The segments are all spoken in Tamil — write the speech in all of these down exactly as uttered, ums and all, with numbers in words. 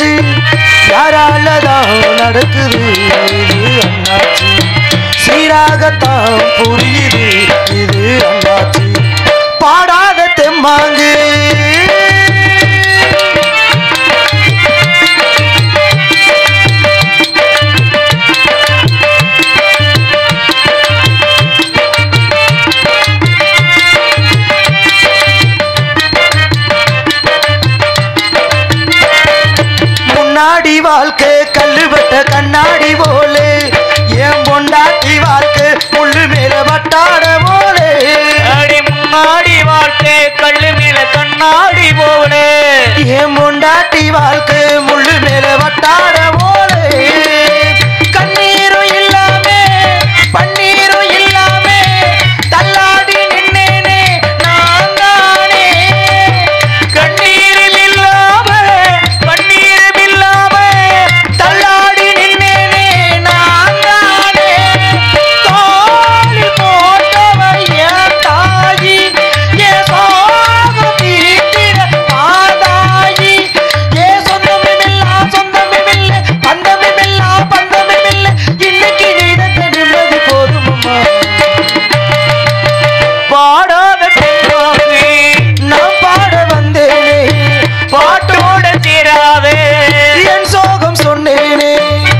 யாராலதான் நடக்குது இது அண்ணாச்சி சீராகத்தான் புரியுது இது அண்ணாச்சி பாடாத தெம்மாங்கு முன்னாடி வாழ்க்கை கல்லுபட்ட கண்ணாடி போலே என் பொண்டாட்டி வாழ்க்கை முள்ளு மேல வட்டாட போலே முன்னாடி வாழ்க்கை கல்லு மேல கண்ணாடி போலே என் பொண்டாட்டி வாழ்க்கை முள்ளு மேல வட்டாட போலே கண்ணீரும் இல்லாம பன்னீரும் இல்லாம தள்ளாடி நின்னேனே நான் தானே கண்ணீரில் இல்லாம பன்னீரும் இல்லாம தள்ளாடி நின்னேனே நான் தானே தோழி போட்டவ என் தாயி என் சோகம் தீர்த்திட மாதாயி என் சொந்தமில்லா சொந்தமில்லை பந்தமில்லா பந்தமில்லை இன்னைக்கு நீதத்த நிம்மதி போதுமம்மா பாடாத தெம்மாங்கு நான் பாட வந்தேனே பாட்டோட தீராவே என் சோகம் சொன்னேனே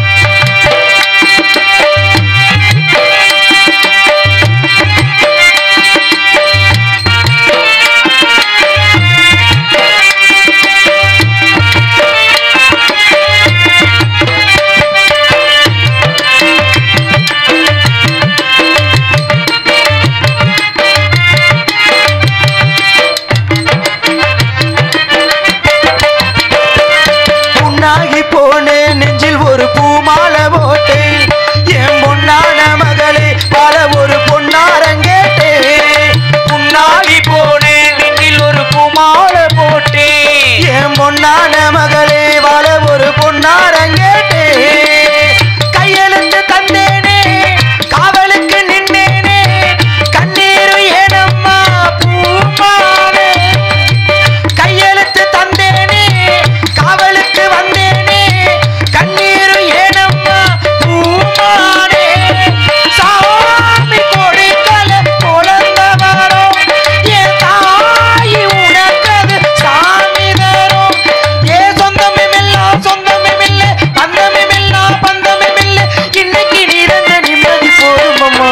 புண்ணாகி போனேன் நெஞ்சில் ஒரு பூமாலை போட்டேன் என் பொன்னான மகளே பல ஒரு பொன்னாரங்கேட்டே புண்ணாகி போனேன் நெஞ்சில் ஒரு பூமாலை போட்டேன் என் பொன்னான மகளே பல ஒரு பொன்னாரங்கேட்டே கையெழுத்து தந்தேனே காவலுக்கு நின்னேனே கண்ணீரு ஏனம்மா பூமானே கையெழுத்து தந்தேனே காவலுக்கு வந்தேனே கண்ணீரு ஏனம்மா பூமானே சாமி கொடுக்கல குழந்த வரும் என் தாயி உனக்கது சாமி தரும் ஏ சொந்தமில்லா சொந்தமில்லை பந்தமில்லா பந்தமில்லை இன்னைக்கு நீரந்த நிம்மதி போதுமம்மா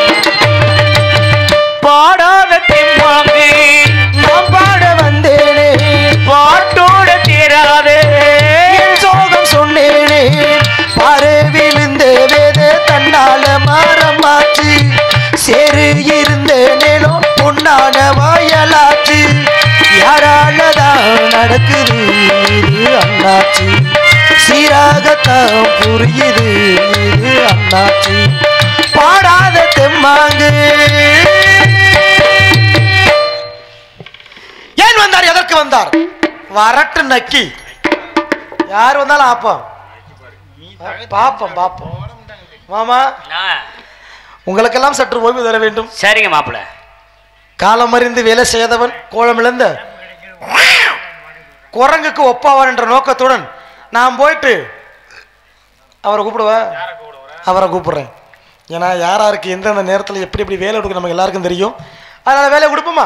பாடாத தெம்மாங்கு நான் பாட வந்தேனே பாட்டோட தீராவே என் சோகம் சொன்னேனே பாரு விழுந்த வேத தன்னால மரமாச்சு சேரு இருந்த நேரம் பொன்னான வாயலாச்சு யாராலதான் நடக்குது இது அண்ணாச்சி சீராகத்தான் புரியுது இது அண்ணாச்சி பாடாத தெம்மாங்கு ஏன் வந்தார் எதற்கு வந்தார் வரட்டு நக்கி யார் வந்தாலும் ஆப்போம் பாப்போம் பாப்போம் மாமா உங்களுக்கெல்லாம் சற்று ஓய்வு தர வேண்டும் சரிங்க மாப்பிள்ள காலம் அறிந்து வேலை செய்தவன் கோலமிழந்த குரங்குக்கு ஒப்பாவான் என்ற நோக்கத்துடன் நான் போயிட்டு அவரை கூப்பிடுவேன் அவரை கூப்பிடுறேன் ஏன்னா யாராருக்கு எந்தெந்த நேரத்தில் எப்படி எப்படி வேலை கொடுக்க நமக்கு எல்லாருக்கும் தெரியும் அதனால வேலை கொடுப்போமா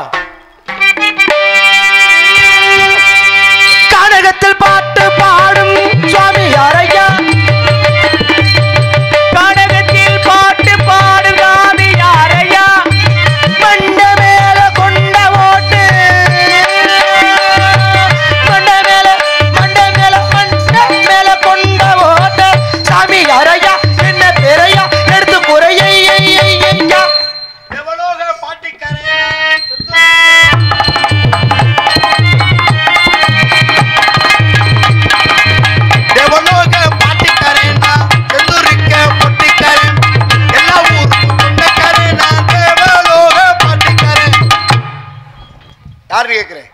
கானகத்தில் பாட்டு பாடும் சுவாமி யாரையா கனகத்தில் பாட்டு பாடும் சாமி யாரையா மண்ட மேல கொண்ட ஓட்டு மண்ட மேல மண்ட மேல மண்ட மேல கொண்ட ஓட்டு சாமி யாரையா என்ன பெரையா எடுத்து குறையா யாரு கேக்குறேன்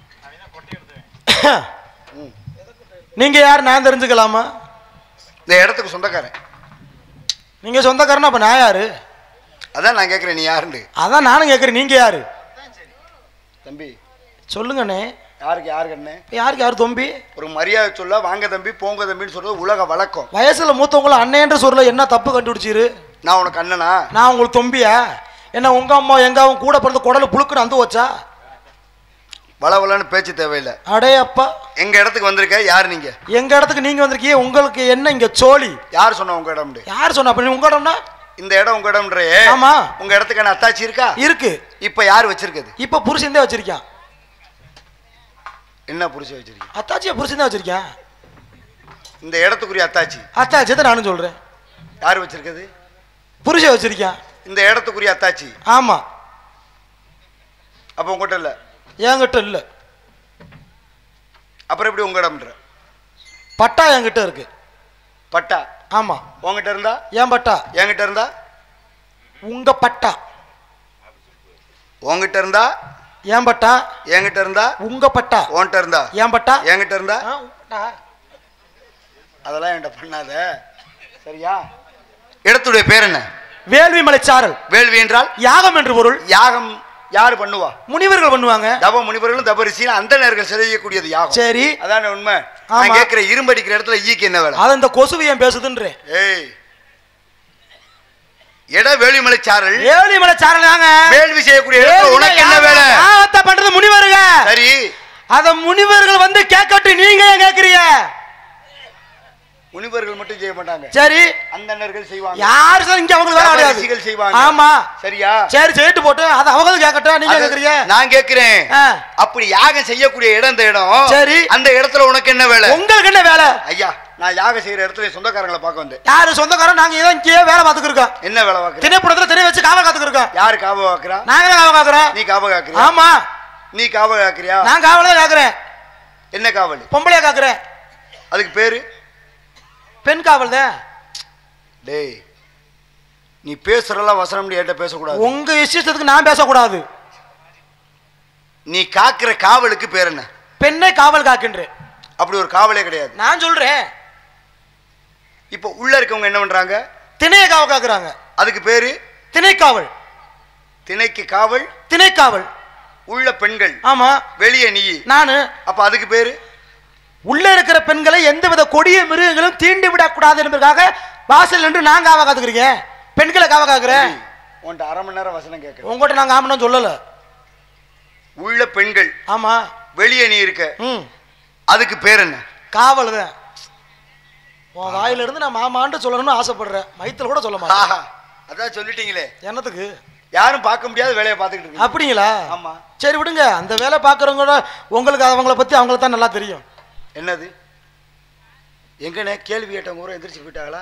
நீங்க யார் நான் தெரிஞ்சுக்கலாமா? இந்த இடத்துக்கு சொந்தக்காரன். நீங்க சொந்தக்காரனா அப்ப நான் யாரு? அதான் நான் கேக்குறேன் நீ யாருன்னு. அதான் நானும் கேக்குறேன் நீங்க யாரு? தம்பி சொல்லுங்கண்ணே. யாருக்கு யாருக்கு அண்ணே? யாருக்கு யார் தம்பி? ஒரு மரியாதை சொல்ல வாங்க தம்பி போங்க தம்பின்னு சொல்றது உலக வழக்கம். வயசுல மூத்தவங்கள அண்ணன்ற சொல்ல என்ன தப்பு கண்டுபிடிச்சிரு? நான் உனக்கு அண்ணனா? நான் உங்களுக்கு தொம்பியா? என்ன உங்க அம்மா எங்க அவங்க கூட பிறந்த குடல புழுக்குன்னு அந்த வச்சா? வளவலன்னு பேச்சு தேவையில்லை. அடே அப்பா, எங்க இடத்துக்கு வந்திருக்க யார் நீங்க? எங்க இடத்துக்கு நீங்க வந்திருக்கீங்க, உங்களுக்கு என்ன இங்க சோழி? யார் சொன்ன உங்க இடம்? யார் சொன்னா? அப்ப உங்க இடம்னா இந்த இடம் உங்க இடம்ன்றே. ஆமா. உங்க இடத்துக்கான அத்தாச்சி இருக்கா? இருக்கு. இப்ப யார் வச்சிருக்குது? இப்ப புருஷன் தான் வச்சிருக்கான். என்ன புருஷன் வச்சிருக்கீங்க? அத்தாச்சியை புருஷன் தான் வச்சிருக்கான். இந்த இடத்துக்குரிய அத்தாச்சி அத்தாச்சி தான் நானும் சொல்றேன். யார் வச்சிருக்குது? புருஷன் வச்சிருக்கான். இந்த இடத்துக்குரிய அத்தாச்சி? ஆமா. அப்ப உங்ககிட்ட இல்ல? என்கிட்ட இல்ல. அப்புறம் எப்படி உங்க இடம்ன்ற? பட்டா என்கிட்ட இருக்கு. பட்டா? ஆமா. உங்ககிட்ட இருந்தா? ஏன் பட்டா? என்கிட்ட இருந்தா? உங்க பட்டா. உங்ககிட்ட இருந்தா? ஏன் பட்டா? என்கிட்ட இருந்தா? உங்க பட்டா. உன்கிட்ட இருந்தா? ஏன் பட்டா? என்கிட்ட இருந்தா? பட்டா. அதெல்லாம் என்கிட்ட பண்ணாத, சரியா? இடத்துடைய பேர் என்ன? வேள்வி மலைச்சாரல். வேள்வி என்றால் யாகம் என்று பொருள். யாகம் யாரு பண்ணுவா? முனிவர்கள் பண்ணுவாங்க. தவ முனிவர்களும் தபரிசி அந்த நேர்கள் செய்யக்கூடியது யாகம். சரி, அதான உண்மை. நான் கேட்கிற இரும்படிக்கிற இடத்துல ஈக்கு என்ன வேலை? அது இந்த கொசுவியம் பேசுதுன்றேன். ஏய், இட வேள்விமலை சாரல். வேள்விமலை சாரல் தாங்க வேள்வி செய்யக்கூடிய இடத்துல உனக்கு என்ன வேலை? யாகத்தை பண்றது முனிவருங்க. சரி, அத முனிவர்கள் வந்து கேட்கட்டும், நீங்க ஏன் கேக்குறீங்க? முனிவர்கள் மட்டும் செய்ய மாட்டாங்க. சரி, அந்தணர்கள் செய்வாங்க. யார் சார் இங்க அவங்க வேலை கிடையாது செய்வாங்க. ஆமா, சரியா? சரி, செய்யிட்டு போட்டு அது அவங்க கேட்கட்டும், நீங்க கேக்குறீங்க. நான் கேக்குறேன், அப்படி யாகம் செய்யக்கூடிய இடம் இந்த இடம். சரி, அந்த இடத்துல உனக்கு என்ன வேலை? உங்களுக்கு என்ன வேலை? ஐயா, நான் யாகம் செய்யற இடத்துல சொந்தக்காரங்களை பார்க்க வந்தேன். யாரு சொந்தக்காரன்? நாங்க இதான் இங்கே வேலை பார்த்துக்கு இருக்கோம். என்ன வேலை பார்க்கற? திணைப்புடத்துல திணை வச்சு காவ காத்துக்கு இருக்கோம். யாரு காவ காக்குறா? நாங்க தான் காவ காக்குறோம். நீ காவ காக்குறியா? ஆமா. நீ காவ காக்குறியா? நான் காவல தான் காக்குறேன். என்ன காவல்? பொம்பளையா காக்குறேன். அதுக்கு பேரு பெண் காவல் தான். டேய், நீ பேசுறலாம் வசனம் ஏட்ட பேசக்கூடாது. உங்க இஷ்டத்துக்கு நான் பேசக்கூடாது. நீ காக்குற காவலுக்கு பேர் என்ன? பெண்ணை காவல் காக்கின்றேன். அப்படி ஒரு காவலே கிடையாது. நான் சொல்றேன். இப்ப உள்ள இருக்கவங்க என்ன பண்றாங்க? திணையை காவல் காக்குறாங்க. அதுக்கு பேரு திணைக்காவல். திணைக்கு காவல், திணைக்காவல். உள்ள பெண்கள். ஆமா. வெளியே நீ. நானு. அப்ப அதுக்கு பேரு? உள்ள இருக்கிற பெண்களை எந்தவித கொடிய மிருகங்களும் தீண்டி விடக்கூடாது என்பதற்காக வாசல் நின்று நான் காவ காத்துக்கிறீங்க. பெண்களை காவ காக்குறேன். உன்கிட்ட அரை மணி நேரம் வசனம் கேட்க. உங்ககிட்ட நாங்க ஆமணும் சொல்லல. உள்ள பெண்கள். ஆமா. வெளியே நீ இருக்க. ம். அதுக்கு பேர் என்ன? காவல் தான். உன் வாயில இருந்து நான் மாமான்னு சொல்லணும்னு ஆசைப்படுறேன். மைத்துல கூட சொல்ல மாட்டேன். அதான் சொல்லிட்டீங்களே. என்னத்துக்கு? யாரும் பார்க்க முடியாத வேலையை பார்த்துக்கிட்டு இருக்கு. அப்படிங்களா? ஆமா. சரி, விடுங்க. அந்த வேலை பார்க்குறவங்க உங்களுக்கு அவங்கள பத்தி அவங்களுக்கு தான் நல்லா தெரியும். என்னது? எங்கண்ணே கேள்வி கேட்டவங்க கூட எந்திரிச்சு போயிட்டாங்களா?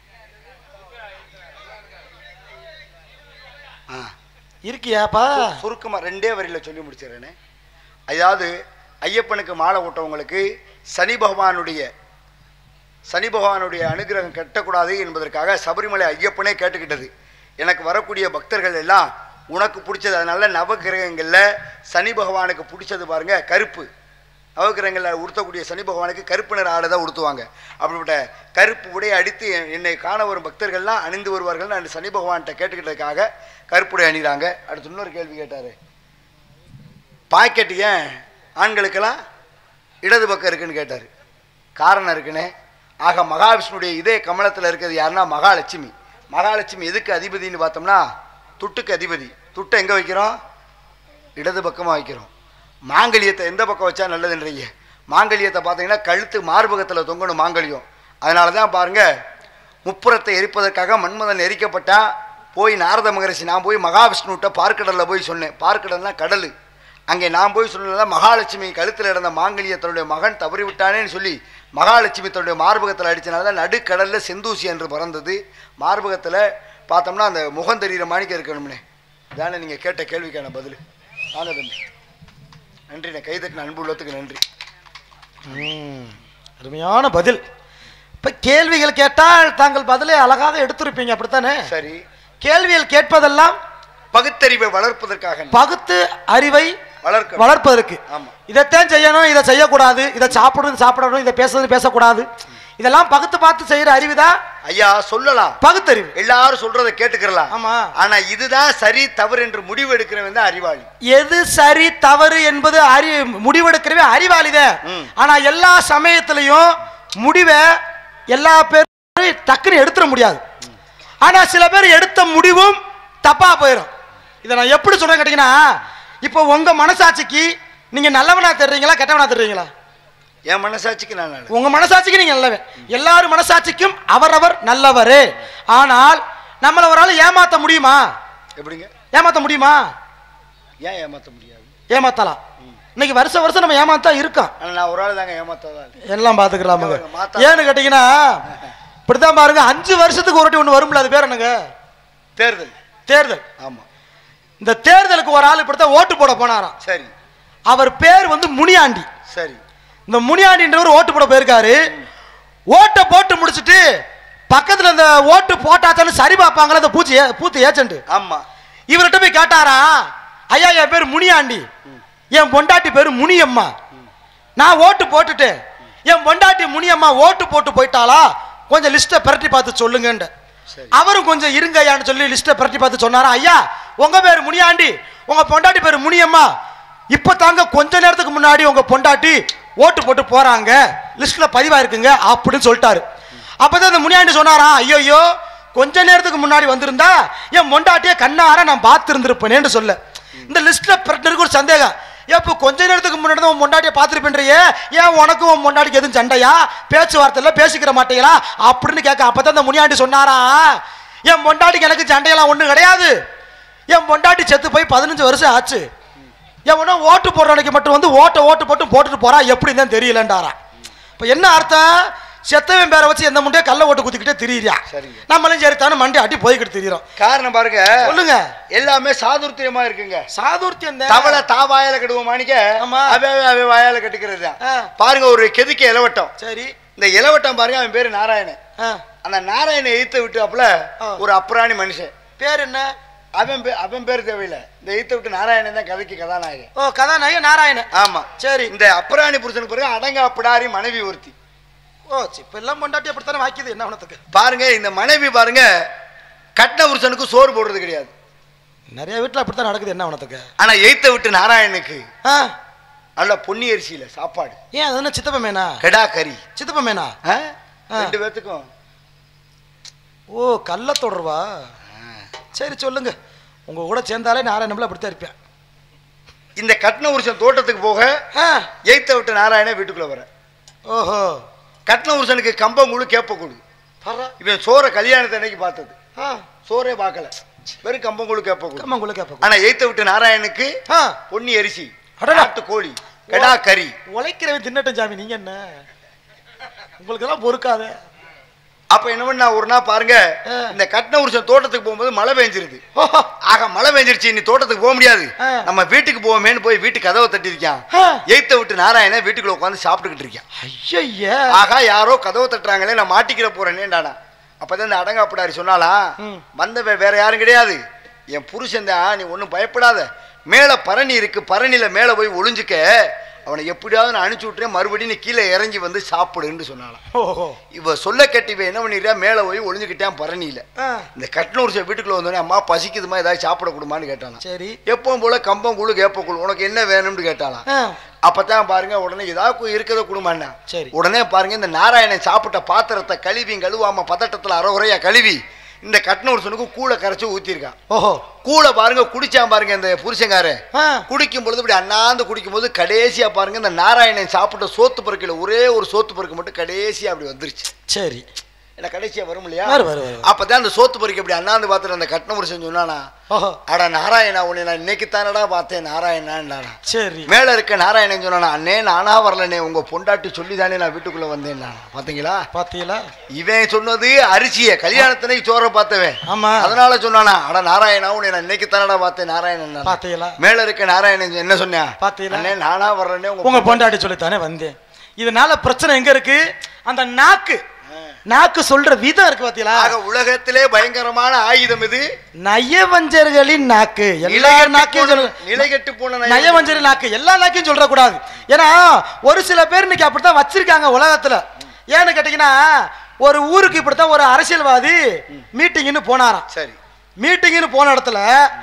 இருக்கியாப்பா? சுருக்கமா ரெண்டே வரியில சொல்லி முடிச்சிடறேனே. அதாவது ஐயப்பனுக்கு மாலை ஓட்டவங்களுக்கு சனி பகவானுடைய சனி பகவானுடைய அனுகிரகம் கட்டக்கூடாது என்பதற்காக சபரிமலை ஐயப்பனே கேட்டுக்கிட்டது. எனக்கு வரக்கூடிய பக்தர்கள் எல்லாம் உனக்கு பிடிச்சது. அதனால நவகிரகங்கள்ல சனி பகவானுக்கு பிடிச்சது பாருங்க கருப்பு. நவகிரகங்களில் உடுத்தக்கூடிய சனி பகவானுக்கு கருப்பு நிற ஆடை தான் உடுத்துவாங்க. அப்படிப்பட்ட கருப்பு உடையை அடித்து என்னை காண வரும் பக்தர்கள்லாம் அணிந்து வருவார்கள். நான் சனி பகவான்கிட்ட கேட்டுக்கிட்டதுக்காக கருப்புடை அணிகிறாங்க. அடுத்து இன்னொரு கேள்வி கேட்டார். பாக்கெட் ஏன் ஆண்களுக்கெல்லாம் இடது பக்கம் இருக்குன்னு கேட்டார். காரணம் இருக்குன்னு. ஆக மகாவிஷ்ணுடைய இதே கமலத்தில் இருக்கிறது யாருன்னா மகாலட்சுமி. மகாலட்சுமி எதுக்கு அதிபதினு பார்த்தோம்னா துட்டுக்கு அதிபதி. துட்டை எங்கே வைக்கிறோம்? இடது பக்கமாக வைக்கிறோம். மாங்கல்யத்தை எந்த பக்கம் வச்சா நல்லதுன்றீங்க? மாங்கல்யத்தை பார்த்தீங்கன்னா கழுத்து மார்பகத்தில் தொங்கணும் மாங்கல்யம். அதனால தான் பாருங்க, முப்புறத்தை எரிப்பதற்காக மன்மதன் எரிக்கப்பட்டா போய் நாரத மகரிஷி நான் போய் மகாவிஷ்ணுகிட்ட பார்க்கடலில் போய் சொன்னேன். பார்க்கடல்னா கடல். அங்கே நான் போய் சொன்னதான் மகாலட்சுமி கழுத்தில் இருந்த மாங்கல்யத்தனுடைய மகன் தவறி விட்டானேன்னு சொல்லி மகாலட்சுமி தன்னுடைய மார்பகத்தில் அடித்தனால தான் நடுக்கடலில் செந்தூசி என்று பறந்தது. மார்பகத்தில் பார்த்தோம்னா அந்த முகம் தெரிகிற மாணிக்க இருக்கணும்னே. தானே நீங்கள் கேட்ட கேள்விக்கான பதில். வாங்க தம்பி. நன்றிண்ணே. கைதட்டின அன்பு உள்ளத்துக்கு நன்றி. அருமையான பதில். இப்போ கேள்விகள் கேட்டால் தாங்கள் பதிலை அழகாக எடுத்திருப்பீங்க, அப்படித்தானே? சரி. கேள்விகள் கேட்பதெல்லாம் பகுத்தறிவை வளர்ப்பதற்காக, பகுத்து அறிவை வளர்க்க வளர்ப்பதற்கு. இதைத்தான் செய்யணும், இதை செய்யக்கூடாது, இதை சாப்பிடுறது சாப்பிடணும், இதை பேசுறது பேசக்கூடாது, இதெல்லாம் பகுத்து பார்த்து செய்யற அறிவுதான் ஐயா சொல்லலாம், பகுத்தறிவு. எல்லாரும் சொல்றதை கேட்டுக்கலாம். ஆமா. ஆனா இதுதான் சரி தவறு என்று முடிவு எடுக்கிறவன் தான் அறிவாளி. எது சரி தவறு என்பது அறி முடிவெடுக்கிறவே அறிவாளிதான். ஆனா எல்லா சமயத்திலையும் முடிவை எல்லா பேரும் டக்குன்னு எடுத்துட முடியாது. ஆனா சில பேர் எடுத்த முடிவும் தப்பா போயிடும். இதை நான் எப்படி சொல்றேன் கேட்டீங்கன்னா, இப்போ உங்க மனசாட்சிக்கு நீங்க நல்லவனா தெரிறீங்களா கெட்டவனா தெரிறீங்களா? என் மனசாட்சிக்கு நான் நல்லவன். உங்க மனசாட்சிக்கு நீங்க நல்லவன். எல்லாரும் மனசாட்சிக்கும் அவரவர் நல்லவரே. ஆனால் நம்மள ஒரு ஆள் ஏமாத்த முடியுமா? எப்படிங்க ஏமாத்த முடியுமா? ஏன் ஏமாத்த முடியாது? ஏமாத்தலாம். இன்னைக்கு வருஷம் வருஷம் நம்ம ஏமாத்தா இருக்கோம். ஆனா நான் ஒரு ஆள் தாங்க ஏமாத்தாதான். எல்லாம் பாத்துக்கலாம். ஏன்னு கேட்டீங்கன்னா இப்படித்தான் பாருங்க, அஞ்சு வருஷத்துக்கு ஒரு வாட்டி ஒண்ணு வரும்ல, அது பேர் என்னங்க? தேர்தல். தேர்தல். ஆமா. இந்த தேர்தலுக்கு ஒரு ஆள் இப்படித்தான் ஓட்டு போட போனாராம். சரி. அவர் பேர் வந்து முனியாண்டி. சரி. இந்த முனியாண்டின்றவர் ஓட்டு போட போயிருக்காரு. ஓட்டை போட்டு முடிச்சுட்டு பக்கத்துல இந்த ஓட்டு போட்டாச்சான்னு சரி பார்ப்பாங்களா அந்த பூச்சி பூத்து ஏஜென்ட். ஆமா. இவர்கிட்ட போய் கேட்டாரா, ஐயா என் பேர் முனியாண்டி, என் பொண்டாட்டி பேரு முனியம்மா, நான் ஓட்டு போட்டுட்டேன், என் பொண்டாட்டி முனியம்மா ஓட்டு போட்டு போயிட்டாளா, கொஞ்சம் லிஸ்ட்டை பிரட்டி பார்த்து சொல்லுங்க. அவரும் கொஞ்சம் இருங்கய்யான்னு சொல்லி லிஸ்ட்டை பிரட்டி பார்த்து சொன்னாரா, ஐயா உங்க பேர் முனியாண்டி, உங்க பொண்டாட்டி பேர் முனியம்மா, இப்ப தாங்க கொஞ்ச நேரத்துக்கு முன்னாடி உங்க பொண்டாட்டி ஓட்டு போட்டு போறாங்க, லிஸ்ட்ல பதிவாயிருக்குங்க அப்படின்னு சொல்லிட்டாரு. அப்பதான் அந்த முனியாண்டி சொன்னாரா, ஐயோ கொஞ்ச நேரத்துக்கு முன்னாடி வந்திருந்தா என் பொண்டாட்டிய கண்ணார நான் பார்த்து இருந்திருப்பேன்னு சொல்ல. இந்த லிஸ்ட்ல பிரட்டினருக்கு ஒரு சந்தேகம், எப்போ கொஞ்ச நேரத்துக்கு முன்னாடி தான் உன் பொண்டாட்டியை பார்த்துருப்பேன்றியே, ஏன் உனக்கும் உன் பொண்டாட்டிக்கு எதுவும் சண்டையா, பேச்சுவார்த்தையில பேசிக்கிற மாட்டீங்களா அப்படின்னு கேட்க. அப்பதான் அந்த முனியாண்டி சொன்னாரா, என் பொண்டாட்டிக்கு எனக்கு சண்டையெல்லாம் ஒண்ணு கிடையாது, என் பொண்டாட்டி செத்து போய் பதினஞ்சு வருஷம் ஆச்சு, எவனோ ஓட்டு போடுறவனுக்கு மட்டும் வந்து ஓட்ட ஓட்டு போட்டு போட்டுட்டு போறா, எப்படின்னு தான் தெரியலன்றாரா. இப்ப என்ன அர்த்தம்? செத்தவன் பேரை வச்சு எந்த முண்டையா கள்ள ஓட்டு குத்திக்கிட்டே திரியா, நம்மளும் சரித்தானே மண்டி அட்டி போய்கிட்டு திரியிறோம். காரணம் பாருங்க, சொல்லுங்க. எல்லாமே சாதுர்த்தியமா இருக்குங்க. சாதுர்த்தியம் தவளை தா வாயால கட்டுவோமானிக்க அவே அவே வாயால கட்டுக்கிறது தான். பாருங்க, ஒரு கெதுக்க இளவட்டம். சரி. இந்த இளவட்டம் பாருங்க, அவன் பேரு நாராயணன். அந்த நாராயணனை எய்த்த விட்டாப்புல ஒரு அப்புறாணி மனுஷன். பேர் என்ன? அவன் அவன் பேர் தேவையில்லை, இந்த எய்த்த விட்டு நாராயணன் தான் கதைக்கு கதாநாயகன். ஓ, கதாநாயகன் நாராயணன். ஆமா. சரி. இந்த அப்புறாணி புருஷனுக்கு பிறகு அடங்கா பிடாரி மனைவி ஒருத்தி. ஓ, இப்ப எல்லாம் பொண்டாட்டி அப்படித்தானே வாக்கியது. என்ன உனத்துக்கு பாருங்க, இந்த மனைவி பாருங்க, கட்டின புருஷனுக்கு சோறு போடுறது கிடையாது. நிறைய வீட்டுல அப்படித்தான் நடக்குது. என்ன உனத்துக்கு? ஆனா எய்த்த விட்டு நாராயணனுக்கு நல்ல பொன்னி அரிசியில சாப்பாடு. ஏன் அது என்ன சித்தப்ப மேனா? கெடா கறி. சித்தப்ப மேனா ரெண்டு பேத்துக்கும். ஓ, கள்ள தொடர்வா? சரி சொல்லுங்க. உங்க கூட சேர்ந்தாலே நாராயணன் அப்படித்தான் இருப்பேன். இந்த கட்டின புருஷன் தோட்டத்துக்கு போக எய்த்த விட்டு நாராயண வீட்டுக்குள்ள வர. ஓஹோ. கட்டின புருஷனுக்கு கம்பங்கூழு கேப்பக்கூழு. இவன் சோற கல்யாணத்தை அன்னைக்கு பார்த்தது, சோறே பார்க்கல, வெறும் கம்பங்கூழு கேப்பக்கூழு. கம்பங்கூழு கேப்ப. ஆனா எய்த்த விட்டு நாராயணனுக்கு பொன்னி அரிசி, நாட்டு கோழி, கெடா கறி. உழைக்கிறவன் தின்னட்டும் சாமி, நீங்க என்ன உங்களுக்கு எல்லாம் பொறுக்காத. அப்ப என்ன பண்ணா, ஒரு நாள் பாருங்க, இந்த கட்டின புருஷன் தோட்டத்துக்கு போகும்போது மழை பெஞ்சிருது. ஆக மழை பெஞ்சிருச்சு, நீ தோட்டத்துக்கு போக முடியாது, நம்ம வீட்டுக்கு போவோமேன்னு போய் வீட்டு கதவை தட்டி இருக்கான். எய்த்த விட்டு நாராயண வீட்டுக்குள்ள உட்காந்து சாப்பிட்டுக்கிட்டு இருக்கான். ஐயா, ஆகா யாரோ கதவை தட்டுறாங்களே, நான் மாட்டிக்கிற போறேன்னேடானா. அப்பதான் இந்த அடங்காப்பிடாரி சொன்னாலா, வந்தவ வேற யாரும் கிடையாது, என் புருஷன் தான், நீ ஒன்னும் பயப்படாத, மேல பரணி இருக்கு, பரணியில மேல போய் ஒளிஞ்சுக்க, அவனை எப்படியாவது நான் அனுப்பிச்சு விட்டுறேன், மறுபடியும் நீ கீழே இறங்கி வந்து சாப்பிடுன்னு சொன்னாலாம். இவ சொல்ல கட்டிவ என்ன பண்ணிடுறா, மேல போய் ஒளிஞ்சுக்கிட்டான் பரணியில. இந்த கட்டினூர் வீட்டுக்குள்ள வந்தோடனே, அம்மா பசிக்குதுமா, ஏதாவது சாப்பிட கொடுமான்னு கேட்டாலாம். சரி. எப்பவும் போல கம்பம் கூழு கேப்ப கூழு, உனக்கு என்ன வேணும்னு கேட்டாலாம். அப்பதான் பாருங்க, உடனே ஏதாவது இருக்கிறத கொடுமான்னா. சரி. உடனே பாருங்க, இந்த நாராயணன் சாப்பிட்ட பாத்திரத்தை கழுவி கழுவாம பதட்டத்துல அறகுறையா கழுவி இந்த கட்டினூர்சனுக்கு கூழை கரைச்சு ஊத்திருக்கான். ஓஹோ. கூழை பாருங்க குடிச்சான் பாருங்க இந்த புருஷங்காரு. குடிக்கும் பொழுது இப்படி அண்ணாந்து குடிக்கும் போது கடைசியா பாருங்க, இந்த நாராயணன் சாப்பிட்ட சோத்து பருக்கையில ஒரே ஒரு சோத்து பருக்கு மட்டும் கடைசியா அப்படி வந்துருச்சு. சரி. என்ன கடைசியா வரும் இல்லையா? அப்பதான் அந்த சோத்து பருக்கு அப்படி அண்ணாந்து பார்த்துட்டு அந்த கட்டின புருஷன் சொன்னானா, அடா நாராயணா, உன்னை நான் இன்னைக்கு தானடா பார்த்தேன் நாராயணான்னா. சரி. மேல இருக்க நாராயணன் சொன்னானா, அண்ணே நானா வரலனே, உங்க பொண்டாட்டி சொல்லிதானே நான் வீட்டுக்குள்ள வந்தேன். பாத்தீங்களா பாத்தீங்களா இவன் சொன்னது அரிசிய கல்யாணத்தினை சோற பார்த்தவன். ஆமா. அதனால சொன்னானா, அட நாராயணா, உன்னை நான் இன்னைக்கு தானடா பார்த்தேன் நாராயணன். பாத்தீங்களா? மேல இருக்க நாராயணன் என்ன சொன்னா, பாத்தீங்களா அண்ணே நானா வரலனே, உங்க பொண்டாட்டி சொல்லித்தானே வந்தேன். இதனால பிரச்சனை எங்க இருக்கு? அந்த நாக்கு நாக்கு சொல்ற விதம் இருக்கு பாத்தீங்களா? உலகத்திலே பயங்கரமான ஆயுதம் இது நயவஞ்சர்களின் நாக்கு. எல்லா நாக்கையும் நிலைகெட்டு போன நயவஞ்சரி நாக்கு, எல்லா நாக்கையும் சொல்ற கூடாது. ஏன்னா ஒரு சில பேர் இன்னைக்கு அப்படித்தான் வச்சிருக்காங்க உலகத்துல. ஏன்னு கேட்டீங்கன்னா, ஒரு ஊருக்கு இப்படித்தான் ஒரு அரசியல்வாதி மீட்டிங்னு போனாராம். சரி. மீட்டிங்னு போன இடத்துல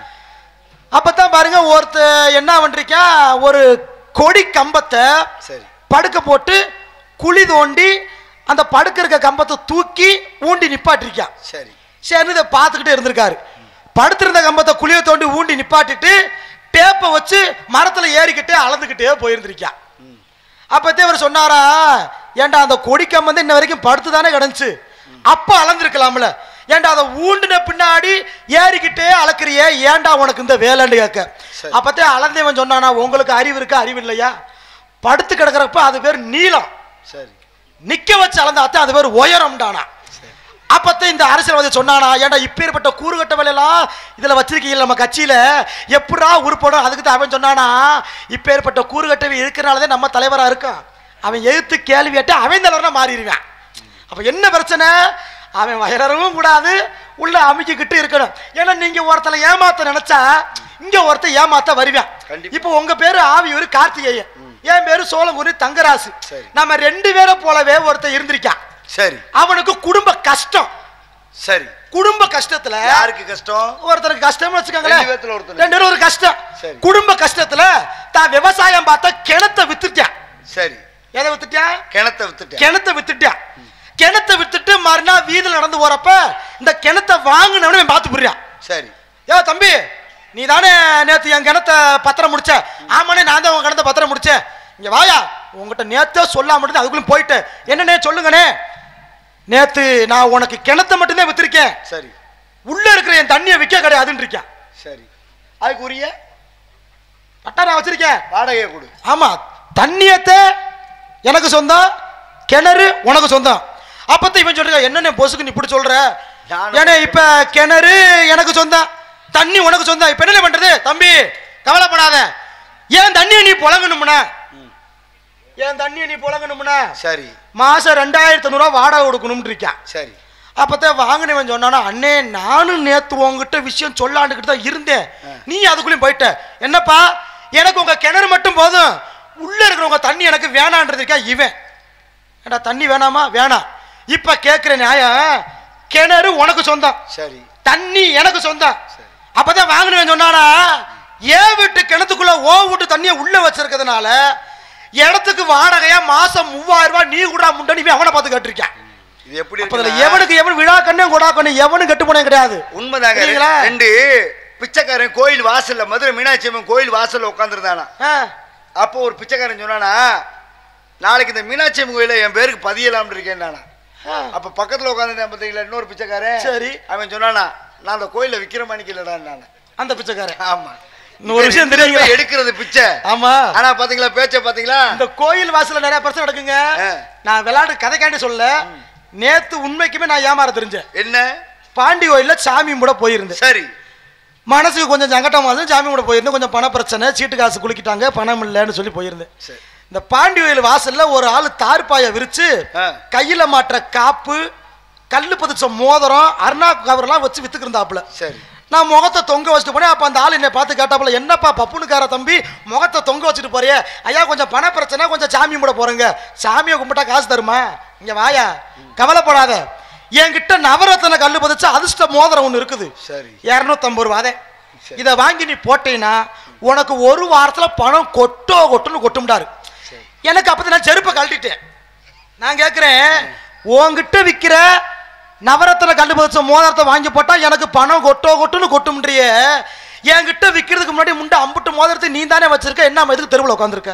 அப்பதான் பாருங்க ஒருத்த என்ன பண்றீங்க, ஒரு கொடி கம்பத்தை சரி படுக்க போட்டு குழி தோண்டி அந்த படுக்க இருக்க கம்பத்தை தூக்கி ஊண்டி நிப்பாட்டிருக்கா. சரி சரி இதை பார்த்துக்கிட்டே இருந்திருக்காரு. படுத்திருந்த கம்பத்தை குழியை தோண்டி ஊண்டி நிப்பாட்டிட்டு டேப்பை வச்சு மரத்துல ஏறிக்கிட்டே அளந்துக்கிட்டே போயிருந்திருக்கா. அப்பத்தே அவர் சொன்னாரா, ஏன்டா அந்த கொடி கம்பம் இன்ன வரைக்கும் படுத்து தானே கிடந்துச்சு, அப்ப அளந்திருக்கலாம்ல, ஏன்டா அதை ஊண்டின பின்னாடி ஏறிக்கிட்டே அளக்குறிய, ஏன்டா உனக்கு இந்த வேலைன்னு கேட்க. அப்பத்தே அளந்தவன் சொன்னானா, உங்களுக்கு அறிவு இருக்கா அறிவு இல்லையா, படுத்து கிடக்கிறப்ப அது பேர் நீளம், சரி நிக்க வச்சு அளந்தாத்தான் அது பேர் உயரம்டானா. அப்பத்தான் இந்த அரசியல்வாதி சொன்னானா, ஏன்டா இப்பேற்பட்ட கூறுகட்ட வேலையெல்லாம் இதுல வச்சிருக்கீங்க நம்ம கட்சியில எப்படா உருப்படும். அதுக்கு தான் அவன் சொன்னானா, இப்பேற்பட்ட கூறுகட்டவை இருக்கிறனாலதான் நம்ம தலைவரா இருக்கான், அவன் எழுத்து கேள்வி கேட்டு அவன் தலைவரா மாறிடுவான். அப்ப என்ன பிரச்சனை, அவன் வயரவும் கூடாது உள்ள அமைக்கிட்டு இருக்கணும். ஏன்னா நீங்க ஒருத்தனை ஏமாத்த நினைச்சா இங்க ஒருத்தன் ஏமாத்த வருவேன். இப்ப உங்க பேரு ஆவியூர் கார்த்திகேயன், என் பேரு சோழங்குடி தங்கராசு, நம்ம ரெண்டு பேரை போலவே ஒருத்தன் இருந்திருக்கான். சரி அவனுக்கு குடும்ப கஷ்டம். சரி குடும்ப கஷ்டத்துல யாருக்கு கஷ்டம், ஒருத்தருக்கு கஷ்டம் வச்சுக்கோங்களேன், ரெண்டு பேரும் ஒரு கஷ்டம். சரி. குடும்ப கஷ்டத்துல தான் விவசாயம் பார்த்த கிணத்தை வித்துட்டான். சரி எதை வித்துட்டான், கிணத்தை வித்துட்டான் கிணத்தை வித்துட்டான். கிணத்தை வித்துட்டு மறுநாள் வீதியில் நடந்து போறப்ப இந்த கிணத்தை வாங்கினவனு பார்த்து புரியான். சரி ஏ தம்பி, நீ தானே நேத்து என் கிணத்தை பத்திரம் முடிச்ச. ஆமாண்ணே நான் தான் உன் கிணத்தை பத்திரம் முடிச்சேன். இங்க வாயா, உங்ககிட்ட நேத்தே சொல்லாம மட்டும் அதுக்குள்ள போயிட்டு என்னண்ணே சொல்லுங்கண்ணே, நேத்து நான் உனக்கு கிணத்தை மட்டும்தான் வித்திருக்கேன், சரி உள்ள இருக்கிற என் தண்ணியை விற்க கிடையாதுன்னு இருக்கேன். சரி அதுக்கு உரிய பட்டா நான் வச்சிருக்கேன், வாடகையை கொடு. ஆமா தண்ணியத்தை எனக்கு சொந்தம், கிணறு உனக்கு சொந்தம். அப்பத்தான் இவன் சொல்ற, என்னென்ன பொசுக்கு நீ இப்படி சொல்ற, ஏன்னா இப்ப கிணறு எனக்கு சொந்தம், தண்ணி உனக்கு சொந்தம், இப்ப என்ன பண்றது தம்பி, கவலைப்படாத, ஏன் தண்ணியை நீ புழங்கணும்னா, ஏன் தண்ணியை நீ புழங்கணும்னா சரி மாசம் ரெண்டாயிரத்தி ஐநூறு ரூபா வாடகை கொடுக்கணும்னு இருக்கான். சரி அப்பத்தான் வாங்கினவன் சொன்னானா, அண்ணே நானும் நேத்து உங்ககிட்ட விஷயம் சொல்லாண்டுகிட்டு தான் இருந்தேன், நீ அதுக்குள்ளேயும் போயிட்ட. என்னப்பா, எனக்கு உங்க கிணறு மட்டும் போதும், உள்ள இருக்கிறவங்க தண்ணி எனக்கு வேணான்றது இருக்கா. இவன் ஏடா தண்ணி வேணாமா, வேணாம். இப்ப கேட்கிற நியாயம், கிணறு உனக்கு சொந்தம், சரி தண்ணி எனக்கு சொந்தம். அப்பதான் வாங்கினவன் சொன்னானா, ஏன் வீட்டு கிணத்துக்குள்ள ஓ வீட்டு தண்ணியை உள்ள வச்சிருக்கிறதுனால இடத்துக்கு வாடகையா மாசம் மூவாயிரம் ரூபாய் நீ கூட முண்டனி அவனை பார்த்து கேட்டிருக்கான். இது எப்படி எவனுக்கு எவன் விழா கண்ணே கொடா கண்ணு எவனும் கெட்டு போனே கிடையாது. உண்மைதாங்க. ரெண்டு பிச்சைக்காரன் கோயில் வாசல்ல, மதுரை மீனாட்சி அம்மன் கோயில் வாசல்ல உட்காந்துருந்தானா. அப்போ ஒரு பிச்சைக்காரன் சொன்னானா, நாளைக்கு இந்த மீனாட்சி அம்மன் கோயில என் பேருக்கு பதியலாம்னு இருக்கேன் நானா. அப்ப பக்கத்துல உட்காந்துருந்தேன் பார்த்தீங்களா இன்னொரு பிச்சைக்காரன், சரி அவன் சொன்னானா, நான் அந்த கோயில விக்கிரமாணிக்கலடா நானு. அந்த பிச்சைக்காரன் ஆமா ஒரு விஷயம் தெரியுங்க, எடுக்கிறது பிச்சை. ஆமா ஆனா பாத்தீங்களா பேச்ச பாத்தீங்களா, இந்த கோயில் வாசல்ல நிறைய பிரச்சனை நடக்குங்க. நான் விளையாட்டு கதைக்காண்டி சொல்ல, நேத்து உண்மைக்குமே நான் ஏமாற தெரிஞ்சேன். என்ன, பாண்டி கோயில்ல சாமி கூட போயிருந்தேன். சரி மனசுக்கு கொஞ்சம் சங்கட்டமா இருந்தது, சாமி கூட போயிருந்தேன். கொஞ்சம் பண பிரச்சனை, சீட்டு காசு குளிக்கிட்டாங்க, பணம் இல்லைன்னு சொல்லி போயிருந்தேன். இந்த பாண்டி கோயில் வாசல்ல ஒரு ஆளு தார்பாய விரிச்சு கையில மாற்ற காப்பு, கல்லு பதிச்ச மோதிரம், அருணா கவர்லாம் வச்சு வித்துக்கு இருந்தாப்புல. சரி நான் முகத்தை தொங்க வச்சுட்டு போனேன். அப்ப அந்த ஆள் என்னை பார்த்து கேட்டாப்புல, என்னப்பா பப்புனுக்கார தம்பி முகத்தை தொங்க வச்சுட்டு போறியே, ஐயா கொஞ்சம் பண பிரச்சனை, கொஞ்சம் சாமி கூட போறேங்க, சாமியை கும்பிட்டா காசு தருமா, இங்க வாயா கவலைப்படாத, என்கிட்ட நவரத்தனை கல்லு பதிச்சு அதிர்ஷ்ட மோதிரம் ஒண்ணு இருக்குது, சரி இருநூத்தி ஐம்பது ரூபாதே, இதை வாங்கி நீ போட்டீங்கன்னா உனக்கு ஒரு வாரத்துல பணம் கொட்டோ கொட்டுன்னு கொட்டும்டாரு. எனக்கு அப்பதான் நான் செருப்பை கழட்டிட்டேன். நான் கேட்கிறேன், உன்கிட்ட விற்கிற நவரத்தனை கல்லு பதிச்ச மோதிரத்தை வாங்கி போட்டா எனக்கு பணம் கொட்டோ கொட்டுன்னு கொட்டும்ன்றிய, என்கிட்ட விற்கிறதுக்கு முன்னாடி முண்டை அம்புட்டு மோதிரத்தை நீ தானே வச்சிருக்க, என்ன எதுக்கு தெருவில் உட்காந்துருக்க,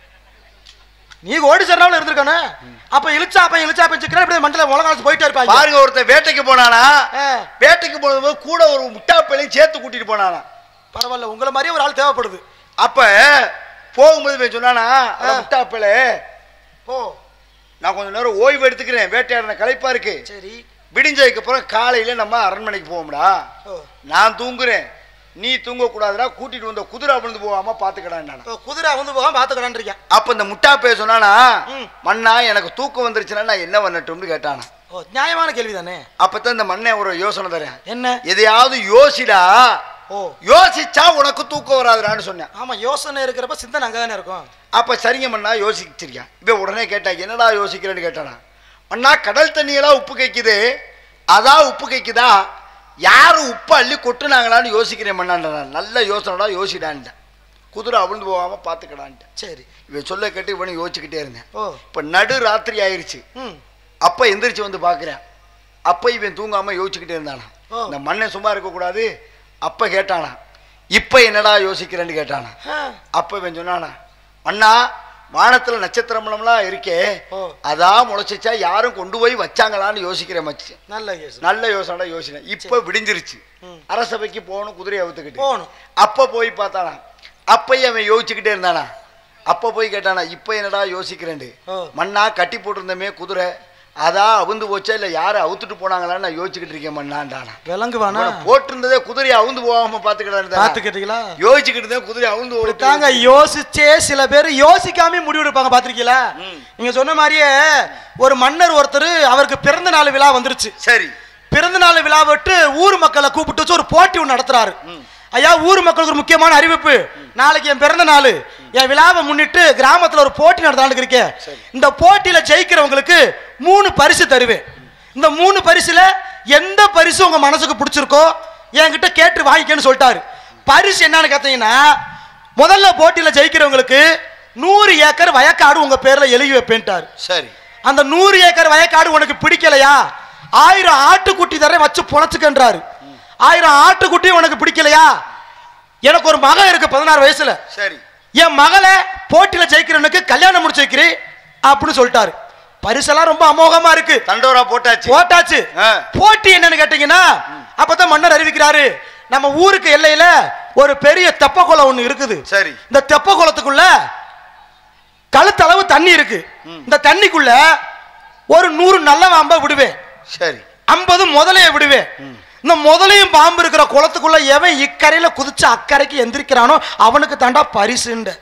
நீ ஓடி சரணாவில் இருந்திருக்கானே. அப்ப இழுச்சா அப்ப இழுச்சா பிச்சுக்கிறேன், இப்படி மண்டல உலகாலத்து போயிட்டே இருப்பாங்க. பாருங்க, ஒருத்தர் வேட்டைக்கு போனானா, வேட்டைக்கு போனது கூட ஒரு முட்டாப்பையிலையும் சேர்த்து கூட்டிட்டு போனானா. பரவாயில்ல, உங்களை மாதிரியே ஒரு ஆள் தேவைப்படுது. அப்ப போகும்போது சொன்னானா, முட்டாப்பையில போ, நான் கொஞ்ச நேரம் ஓய்வு எடுத்துக்கிறேன், வேட்டையாடின களைப்பா இருக்கு, சரி விடிஞ்சதுக்கு அப்புறம் காலையில நம்ம அரண்மனைக்கு போவோம்டா, நான் தூங்குறேன், நீ தூங்க கூடாதுடா, கூட்டிட்டு வந்த குதிரை விழுந்து போகாம பாத்துக்கடான். குதிரை வந்து போகாம பாத்துக்கடான் இருக்கேன். அப்ப இந்த முட்டாப்பைய சொன்னானா, மண்ணா எனக்கு தூக்கம் வந்துருச்சுன்னா நான் என்ன பண்ணட்டும்னு கேட்டானா. நியாயமான கேள்வி தானே. அப்பதான் இந்த மண்ணை ஒரு யோசனை தரேன், என்ன எதையாவது யோசிடா, ஓ யோசிச்சா உனக்கு தூக்கம் வராதுடான்னு சொன்னேன். ஆமா யோசனை இருக்கிறப்ப சிந்தனை அங்கதானே இருக்கும். அப்ப சரிங்க மண்ணா யோசிச்சிருக்கேன். இப்ப உடனே கேட்டா, என்னடா யோசிக்கிறேன்னு கேட்டானா, அண்ணா கடல் தண்ணியெல்லாம் உப்பு கைக்குது, அதான் உப்பு கைக்குதா, யாரும் உப்பு அள்ளி கொட்டுனாங்களான்னு யோசிக்கிறேன் மண்ணாண்ட. நல்ல யோசனைடா, யோசிடான்ட்டேன். குதிரை அவிழ்ந்து போகாம பாத்துக்கடான்ட்டு. சரி, இவன் சொல்ல கேட்டு இவனு யோசிச்சுக்கிட்டே இருந்தேன். ஓ இப்ப நடு ராத்திரி ஆயிருச்சு. ம் அப்ப எந்திரிச்சு வந்து பாக்குறேன். அப்ப இவன் தூங்காம யோசிச்சுக்கிட்டே இருந்தானா. இந்த மண்ணை சும்மா இருக்க கூடாது. அப்ப கேட்டானா, இப்ப என்னடா யோசிக்கிறேன்னு கேட்டானா. அப்ப இவன் சொன்னானா, அண்ணா வானத்துல நட்சத்திரம்லாம் இருக்கே, அதான் முளைச்சிச்சா யாரும் கொண்டு போய் வச்சாங்களான்னு யோசிக்கிறேன் மச்சு. நல்ல நல்ல யோசனை யோசனை. இப்ப விடிஞ்சிருச்சு, அரசபைக்கு போகணும், குதிரையை அவுத்துக்கிட்டு போகணும். அப்ப போய் பார்த்தானா. அப்பயும் அவன் யோசிச்சுக்கிட்டே இருந்தானா. அப்ப போய் கேட்டானா, இப்ப என்னடா யோசிக்கிறேன். மண்ணா கட்டி போட்டிருந்தமே குதிரை, அதான் அவுந்து போச்சா இல்ல யாரும் அவுத்துட்டு போனாங்களான்னு நான் யோசிச்சுக்கிட்டு இருக்கேன் மண்ணாண்டானா. விளங்குவானா போட்டிருந்ததே குதிரையை அவுந்து போகாம பாத்துக்கிட்டா பாத்துக்கிட்டீங்களா, யோசிச்சுக்கிட்டு இருந்தேன் குதிரை அவுந்து போட்டாங்க. யோசிச்சே சில பேர் யோசிக்காம முடிவு எடுப்பாங்க, பாத்திருக்கீங்களா? நீங்க சொன்ன மாதிரியே ஒரு மன்னர் ஒருத்தர், அவருக்கு பிறந்த நாள் விழா வந்துருச்சு. சரி, பிறந்த நாள் விழா விட்டு ஊர் மக்களை கூப்பிட்டு வச்சு ஒரு போட்டி ஒன்று நடத்துறாரு. ஐயா, ஊர் மக்களுக்கு ஒரு முக்கியமான அறிவிப்பு, நாளைக்கு என் பிறந்த நாள், என் விழாவை முன்னிட்டு கிராமத்துல ஒரு போட்டி நடத்தான்னு இருக்கேன். இந்த போட்டியில ஜெயிக்கிறவங்களுக்கு மூணு பரிசு தருவேன். இந்த மூணு பரிசுல எந்த பரிசு உங்க மனசுக்கு பிடிச்சிருக்கோ என்கிட்ட கேட்டு வாங்கிக்கன்னு சொல்லிட்டாரு. பரிசு என்னன்னு கேட்டீங்கன்னா, முதல்ல போட்டியில ஜெயிக்கிறவங்களுக்கு நூறு ஏக்கர் வயக்காடு உங்க பேர்ல எழுதி வைப்பேன்ட்டாரு. சரி, அந்த நூறு ஏக்கர் வயக்காடு உனக்கு பிடிக்கலையா, ஆயிரம் ஆட்டுக்குட்டி தர வச்சு பொழைச்சுக்கன்றாரு. ஆயிரம் ஆட்டுக்குட்டி உனக்கு பிடிக்கலையா, எனக்கு ஒரு மகன் இருக்கு பதினாறு வயசுல, சரி, என் மகளை போட்டியில ஜெயிக்கிறவனுக்கு கல்யாணம் முடிச்சு வைக்கிறேன் அப்படின்னு சொல்லிட்டாரு. பரிசெல்லாம் ரொம்ப அமோகமா இருக்கு. தண்டோரா போட்டாச்சு போட்டாச்சு. போட்டி என்னன்னு கேட்டீங்கன்னா, அப்பதான் மன்னர் அறிவிக்கிறாரு, நம்ம ஊருக்கு எல்லையில ஒரு பெரிய தெப்ப குளம் ஒண்ணு இருக்குது. சரி, இந்த தெப்ப குளத்துக்குள்ள கழுத்தளவு தண்ணி இருக்கு. இந்த தண்ணிக்குள்ள ஒரு நூறு நல்ல பாம்பை விடுவேன். சரி, ஐம்பது முதலைய விடுவேன். இந்த முதலையும் பாம்பு இருக்கிற குளத்துக்குள்ள எவன் இக்கரையில குதிச்சு அக்கறைக்கு எந்திரிக்கிறானோ அவனுக்கு தாண்டா பரிசுண்ட.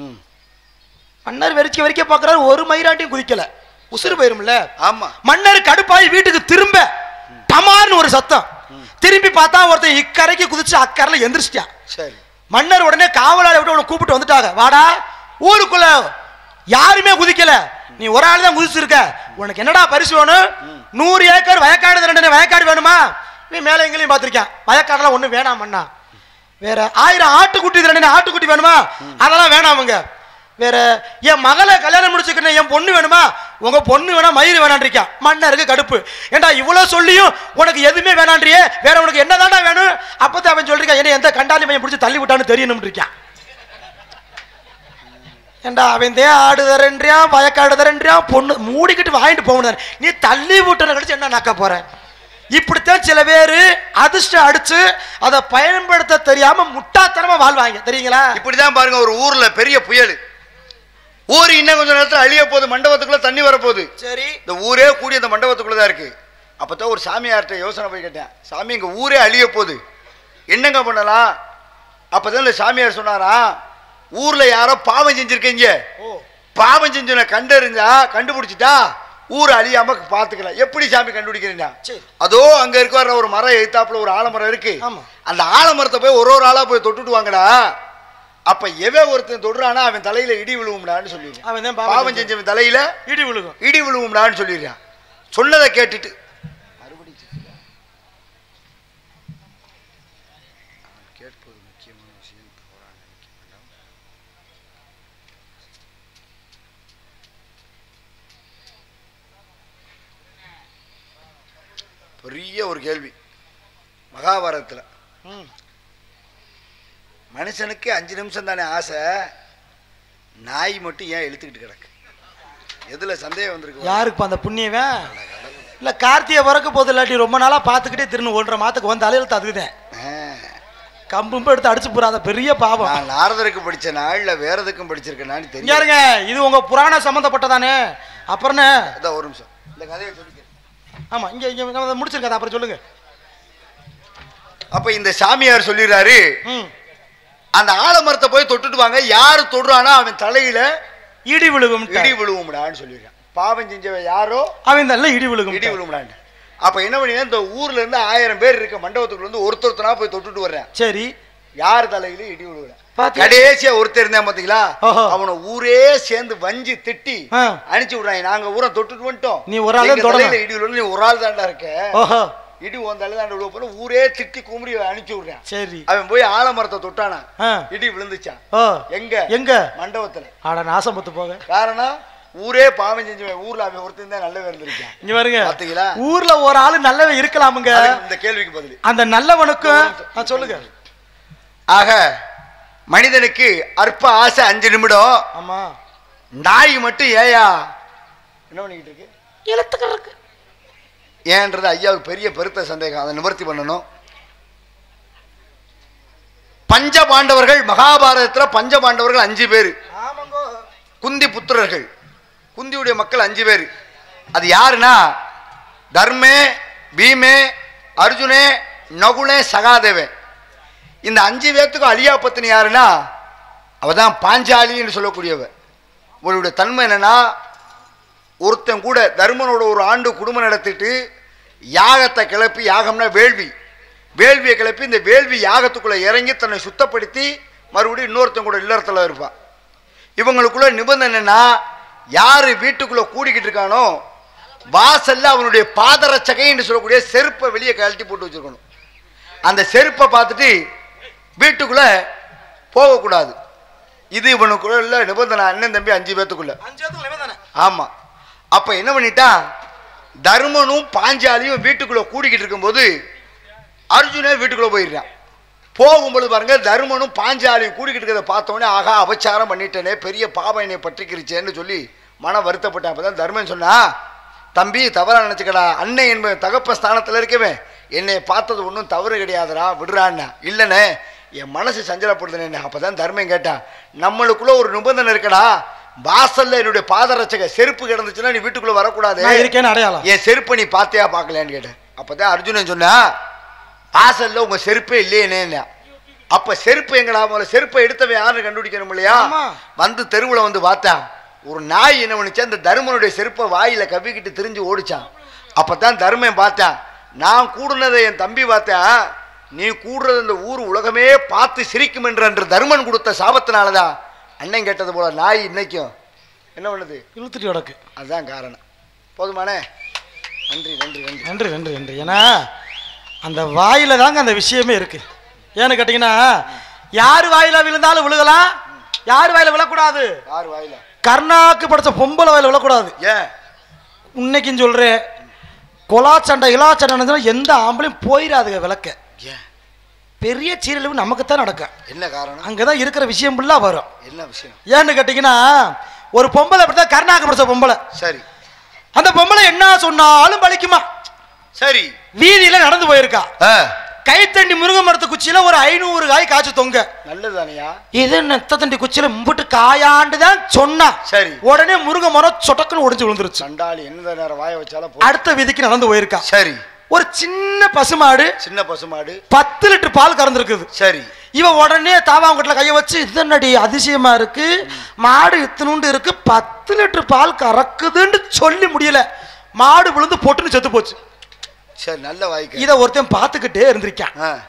மன்னர் வெறிக்க வெறிக்க பாக்குறாரு, ஒரு மயிராட்டியும் குதிக்கல, உசுறு போயிரும்ல. ஆமா, மன்னர் கடுப்பாய் வீட்டுக்கு திரும்ப டமார்னு ஒரு சத்தம். திரும்பி பார்த்தா ஒருத்தன் இக்கரைக்கு குதிச்சு அக்கறையில எந்திரிச்சிட்டான். சரி, மன்னர் உடனே காவலாளி விட்டு அவனை கூப்பிட்டு வந்துட்டாங்க. வாடா, ஊருக்குள்ள யாருமே குதிக்கல, நீ ஒரு ஆள் தான் குதிச்சிருக்க, உனக்கு என்னடா பரிசு வேணும்? நூறு ஏக்கர் வயக்காடு ரெண்டு வயக்காடு வேணுமா? நீ மேல எங்களையும் பார்த்திருக்கேன், வயக்காடெல்லாம் ஒண்ணு வேணாம் மண்ணா. வேற ஆயிரம் ஆட்டுக்குட்டி ரெண்டு ஆட்டுக்குட்டி வேணுமா? அதெல்லாம் வேணாமுங்க. வேற என் மகளை கல்யாணம் முடிச்சுக்கணும், என் பொண்ணு வேணுமா? உங்க பொண்ணு வேணா, மயிறு வேணான்றிருக்கா. மன்னருக்கு கடுப்பு, ஏண்டா இவ்வளவு சொல்லியும் உனக்கு எதுவுமே வேணான்றியே, வேற உனக்கு என்னதான்டா வேணும்? அப்பதான் அவன் சொல்லிருக்கான், என்ன எந்த கண்டாலி மையம் பிடிச்சி தள்ளி விட்டான்னு தெரியணும் இருக்கான். ஏண்டா அவன் தே ஆடு தரன்றியான், வயக்காடு தரன்றியான், பொண்ணு மூடிக்கிட்டு வாங்கிட்டு போகணும். நீ தள்ளி விட்டுன கழிச்சு என்ன நாக்க போற? இப்படித்தான் சில பேரு அதிர்ஷ்டம் அடிச்சு அதை பயன்படுத்த தெரியாம முட்டாத்தனமா வாழ்வாங்க, தெரியுங்களா? இப்படிதான் பாருங்க, ஒரு ஊர்ல பெரிய புயல், ஊர் இன்னும் கொஞ்ச நேரத்தில் அழிய போகுது, மண்டபத்துக்குள்ள தண்ணி வரப்போகுது. சரி, இந்த ஊரே கூடி அந்த மண்டபத்துக்குள்ளதான் இருக்கு. அப்பதான் ஒரு சாமியார்கிட்ட யோசனை போய் கேட்டேன், சாமி எங்க ஊரே அழிய போகுது, என்னங்க பண்ணலாம்? அப்பதான் இந்த சாமியார் சொன்னாரா, ஊர்ல யாரோ பாவம் செஞ்சிருக்கீங்க, பாவம் செஞ்சவனை கண்டறிஞ்சா கண்டுபிடிச்சிட்டா ஊர் அழியாம பாத்துக்கலாம். எப்படி சாமி கண்டுபிடிக்கிறீங்க? அதோ அங்க இருக்க ஒரு மரம் எழுத்தாப்புல ஒரு ஆலமரம் இருக்கு, அந்த ஆலமரத்தை போய் ஒரு ஒரு ஆளா போய் தொட்டுட்டு வாங்கடா. அப்ப எவன் ஒருத்தன் தொடுறானா அவன் தலையில இடி விழுவும்டான்னு சொல்லிடுறான். பாவம் செஞ்சவன் தலையில இடி விழுகும் இடி விழுவும்டான்னு சொல்லிடுறான். சொன்னதை கேட்டுட்டு கேட்பது முக்கியமான விஷயம். பெரிய ஒரு கேள்வி மகாபாரதத்துல, மனுஷனுக்கு அஞ்சு நிமிஷம் தானே ஆசை, நாய் மட்டும் ஏன் இழுத்துக்கிட்டு கிடக்கு? எதுல சந்தேகம் வந்திருக்கு? யாருக்கு அந்த புண்ணியவன்? இல்ல கார்த்திகை பிறக்க போது இல்லாட்டி ரொம்ப நாளா பாத்துக்கிட்டே திரும்ப ஒன்றரை மாத்துக்கு வந்து அலையில அதுக்குதான் கம்பும் எடுத்து அடிச்சு போறாத பெரிய பாவம். நான் நாரதருக்கு படிச்ச நாள்ல வேற எதுக்கும் படிச்சிருக்கேன்னு தெரியும். யாருங்க இது உங்க புராண சம்பந்தப்பட்டதானே? அப்புறம் ஒரு நிமிஷம் இந்த கதையை சொல்லிக்கிறேன். ஆமா, இங்க இங்க முடிச்சிருக்காது, அப்புறம் சொல்லுங்க. அப்ப இந்த சாமியார் சொல்லிடுறாரு, அந்த ஆலமரத்தை போய் தொட்டுட்டு வாங்க, யாரு தொடுறானா அவன் தலையில இடி விழுகும் இடி விழுவும்டான்னு சொல்லிடுறான். பாவம் செஞ்சவன் யாரோ அவன் தள்ள இடி விழுகும் இடி விழுவும்டான்னு. அப்ப என்ன பண்ணி இந்த ஊர்ல இருந்து ஆயிரம் பேர் இருக்க மண்டபத்துக்குள்ள இருந்து ஒருத்தொருத்தனா போய் தொட்டுட்டு வர்றேன். சரி, யார் தலையில இடி விழுவுறேன்? கடைசியா ஒருத்தர் இருந்தான் பாத்தீங்களா, ஓஹோ. அவனை ஊரே சேர்ந்து வஞ்சி திட்டி ஆ. அனுப்பிச்சு விடுறாங்க. நாங்க ஊரை தொட்டுட்டு வந்துட்டோம், நீ ஒரு ஆளே எங்க தொடல. தலையில இடி விழுந்து நீ ஒரு ஆள் தாண்டா இருக்க, ஓஹோ இடி உன் தலை தாண்ட விழுவ போல ஊரே திட்டி கும்படி அனுப்பிச்சு விடுறான். சரி. அவன் போய் ஆலமரத்தை தொட்டானா, ஆ. இடி விழுந்துச்சான். ஓ எங்க எங்க மண்டபத்துல. ஆட நாசம் பத்து போக. காரணம் ஊரே பாவம் செஞ்சவன், ஊர்ல அவன் ஒருத்தன் தான் நல்லவன் இருந்திருக்கான். இங்க பாருங்க, பாத்தீங்களா, ஊர்ல ஒரு ஆளு நல்லவன் இருக்கலாமுங்க. அதுக்கு இந்த கேள்விக்கு பதில் அந்த நல்லவனுக்கும் ஆ, சொல்லுங்க. ஆக மனிதனுக்கு அற்ப ஆசை அஞ்சு நிமிடம். ஆமா, நாய் மட்டும் ஏயா என்ன பண்ணிக்கிட்டு இருக்கு இழுத்துக்கிறதுக்கு ஏன்றது ஐயாவுக்கு பெரிய பெருத்த சந்தேகம். அதை நிவர்த்தி பண்ணணும். பஞ்ச பாண்டவர்கள், மகாபாரதத்துல பஞ்ச பாண்டவர்கள் அஞ்சு பேரு, குந்தி புத்திரர்கள், குந்தியுடைய மக்கள் அஞ்சு பேரு. அது யாருன்னா தர்மே, பீமே, அர்ஜுனே, நகுலே, சகாதேவன். இந்த அஞ்சு பேர்த்துக்கும் அழியா பத்தினி யாருன்னா அவதான் பாஞ்சாலின்னு சொல்லக்கூடியவ. உங்களுடைய தன்மை என்னன்னா, ஒருத்தன் கூட தர்மனோட ஒரு ஆண்டு குடும்பம் நடத்திட்டு யாகத்தை கிளப்பி, யாகம்னா வேள்வி, வேள்வியை கிளப்பி இந்த வேள்வி யாகத்துக்குள்ள இறங்கி தன்னை சுத்தப்படுத்தி மறுபடியும் இன்னொருத்தன் கூட இல்லறத்துல இருப்பான். இவங்களுக்குள்ள நிபந்தனை என்னன்னா, யாரு வீட்டுக்குள்ள கூடிக்கிட்டு இருக்கானோ வாசல்ல அவனுடைய பாதரட்சகை என்று சொல்லக்கூடிய செருப்பை வெளியே கழட்டி போட்டு வச்சிருக்கணும். அந்த செருப்பை பார்த்துட்டு வீட்டுக்குள்ள போகக்கூடாது. இது இவனுக்குள்ள நிபந்தனை. அண்ணன் தம்பி அஞ்சு பேத்துக்குள்ள. ஆமா. அப்ப என்ன பண்ணிட்டான், தர்மனும் பாஞ்சாலியும் வீட்டுக்குள்ள கூடிக்கிட்டு இருக்கும்போது அர்ஜுனே வீட்டுக்குள்ள போயிடுறான். போகும்போது பாருங்க, தர்மனும் பாஞ்சாலியும் கூடிக்கிட்டு இருக்கிறத பார்த்தோன்னே, ஆகா அபச்சாரம் பண்ணிட்டேனே, பெரிய பாவம் என்னை பற்றிக்கிருச்சேன்னு சொல்லி மன வருத்தப்பட்டான். அப்பதான் தர்மன் சொன்னா, தம்பி தவறா நினைச்சுக்கடா, அண்ணன் என்பது தகப்ப ஸ்தானத்துல இருக்கவே என்னை பார்த்தது ஒன்றும் தவறு கிடையாதுடா, விடுறான்னா. இல்லைண்ணே என் மனசு சஞ்சலப்படுதுன்னு. அப்பதான் தர்மன் கேட்டான், நம்மளுக்குள்ள ஒரு நிபந்தனை இருக்கடா, வாசல்ல என்னுடைய பாதரட்சக செருப்பு கிடந்துச்சுன்னா நீ வீட்டுக்குள்ள வரக்கூடாது, இருக்கேன்னு அடையாளம். என் செருப்பை நீ பார்த்தியா பார்க்கலான்னு கேட்டேன். அப்பதான் அர்ஜுனன் சொன்னா, வாசல்ல உங்க செருப்பே இல்லையேன்னு. அப்ப செருப்பு எங்கடா, முதல்ல செருப்பை எடுத்தவன் யாருன்னு கண்டுபிடிக்கணும் இல்லையா? வந்து தெருவுல வந்து பார்த்தா ஒரு நாய் என்ன பண்ணிச்சா, அந்த தர்மனுடைய செருப்பை வாயில கவ்விக்கிட்டு திரிஞ்சு ஓடிச்சான். அப்பதான் தர்மன் பார்த்தான், நான் கூடுனதை என் தம்பி பார்த்தேன், நீ கூடுறது இந்த ஊர் உலகமே பார்த்து சிரிக்கும் என்று தர்மன் கொடுத்த சாபத்தினாலதான் அண்ணன் கேட்டது போல நாய் இன்னைக்கும் என்ன பண்ணுது, இழுத்துட்டு கிடக்கு. அதுதான் காரணம். போதுமானே? நன்றி நன்றி நன்றி நன்றி நன்றி நன்றி. ஏன்னா அந்த வாயில தாங்க அந்த விஷயமே இருக்கு. ஏன்னு கேட்டீங்கன்னா, யாரு வாயில விழுந்தாலும் விழுகலாம், யாரு வாயில விழக்கூடாது. யார் வாயில? கர்ணாக்கு படைச்ச பொம்பளை வாயில விழக்கூடாது. ஏன் இன்னைக்கும் சொல்றேன், கொலா சண்டை இலா சண்டை எந்த ஆம்பளையும் போயிடாதுங்க விளக்க. ஏன்? பெரிய சீரழிவு நமக்குத்தான் நடக்கும். என்ன காரணம்? அங்கதான் இருக்கிற விஷயம் ஃபுல்லா வரும். என்ன விஷயம்? ஏன்னு கேட்டீங்கன்னா, ஒரு பொம்பளை அப்படித்தான், கர்ணாக்கு படைச்ச பொம்பளை. சரி. அந்த பொம்பளை என்ன சொன்னாலும் பலிக்குமா. சரி. வீதியில நடந்து போயிருக்கா, கைத்தண்டி முருங்கை மரத்து குச்சியில ஒரு ஐநூறு காய் காய்ச்சி தொங்க. நல்லதானியா? இது நெத்த தண்டி குச்சியில மும்பிட்டு காயாண்டுதான் சொன்னா. சரி. உடனே முருங்கை மரம் சொட்டக்குன்னு ஒடிஞ்சு விழுந்துருச்சு. சண்டாளி எந்த நேரம் வாய வச்சாலும். அடுத்த வீதிக்கு நடந்து போயிருக்கா. சரி. ஒரு சின்ன பசுமாடு, சின்ன பசுமாடு பத்து லிட்டர் பால் கறந்துருக்குது. சரி. இவ உடனே தாவாங்கட்டில கைய வச்சு, இதனடி அதிசயமா இருக்கு, மாடு இத்தனுண்டு இருக்கு, பத்து லிட்டர் பால் கறக்குதுன்னு சொல்லி முடியல, மாடு விழுந்து பொட்டுன்னு செத்து போச்சு. சரி, நல்ல வாய்க்கு. இத ஒருத்தன் பாத்துக்கிட்டே இருந்திருக்கான்.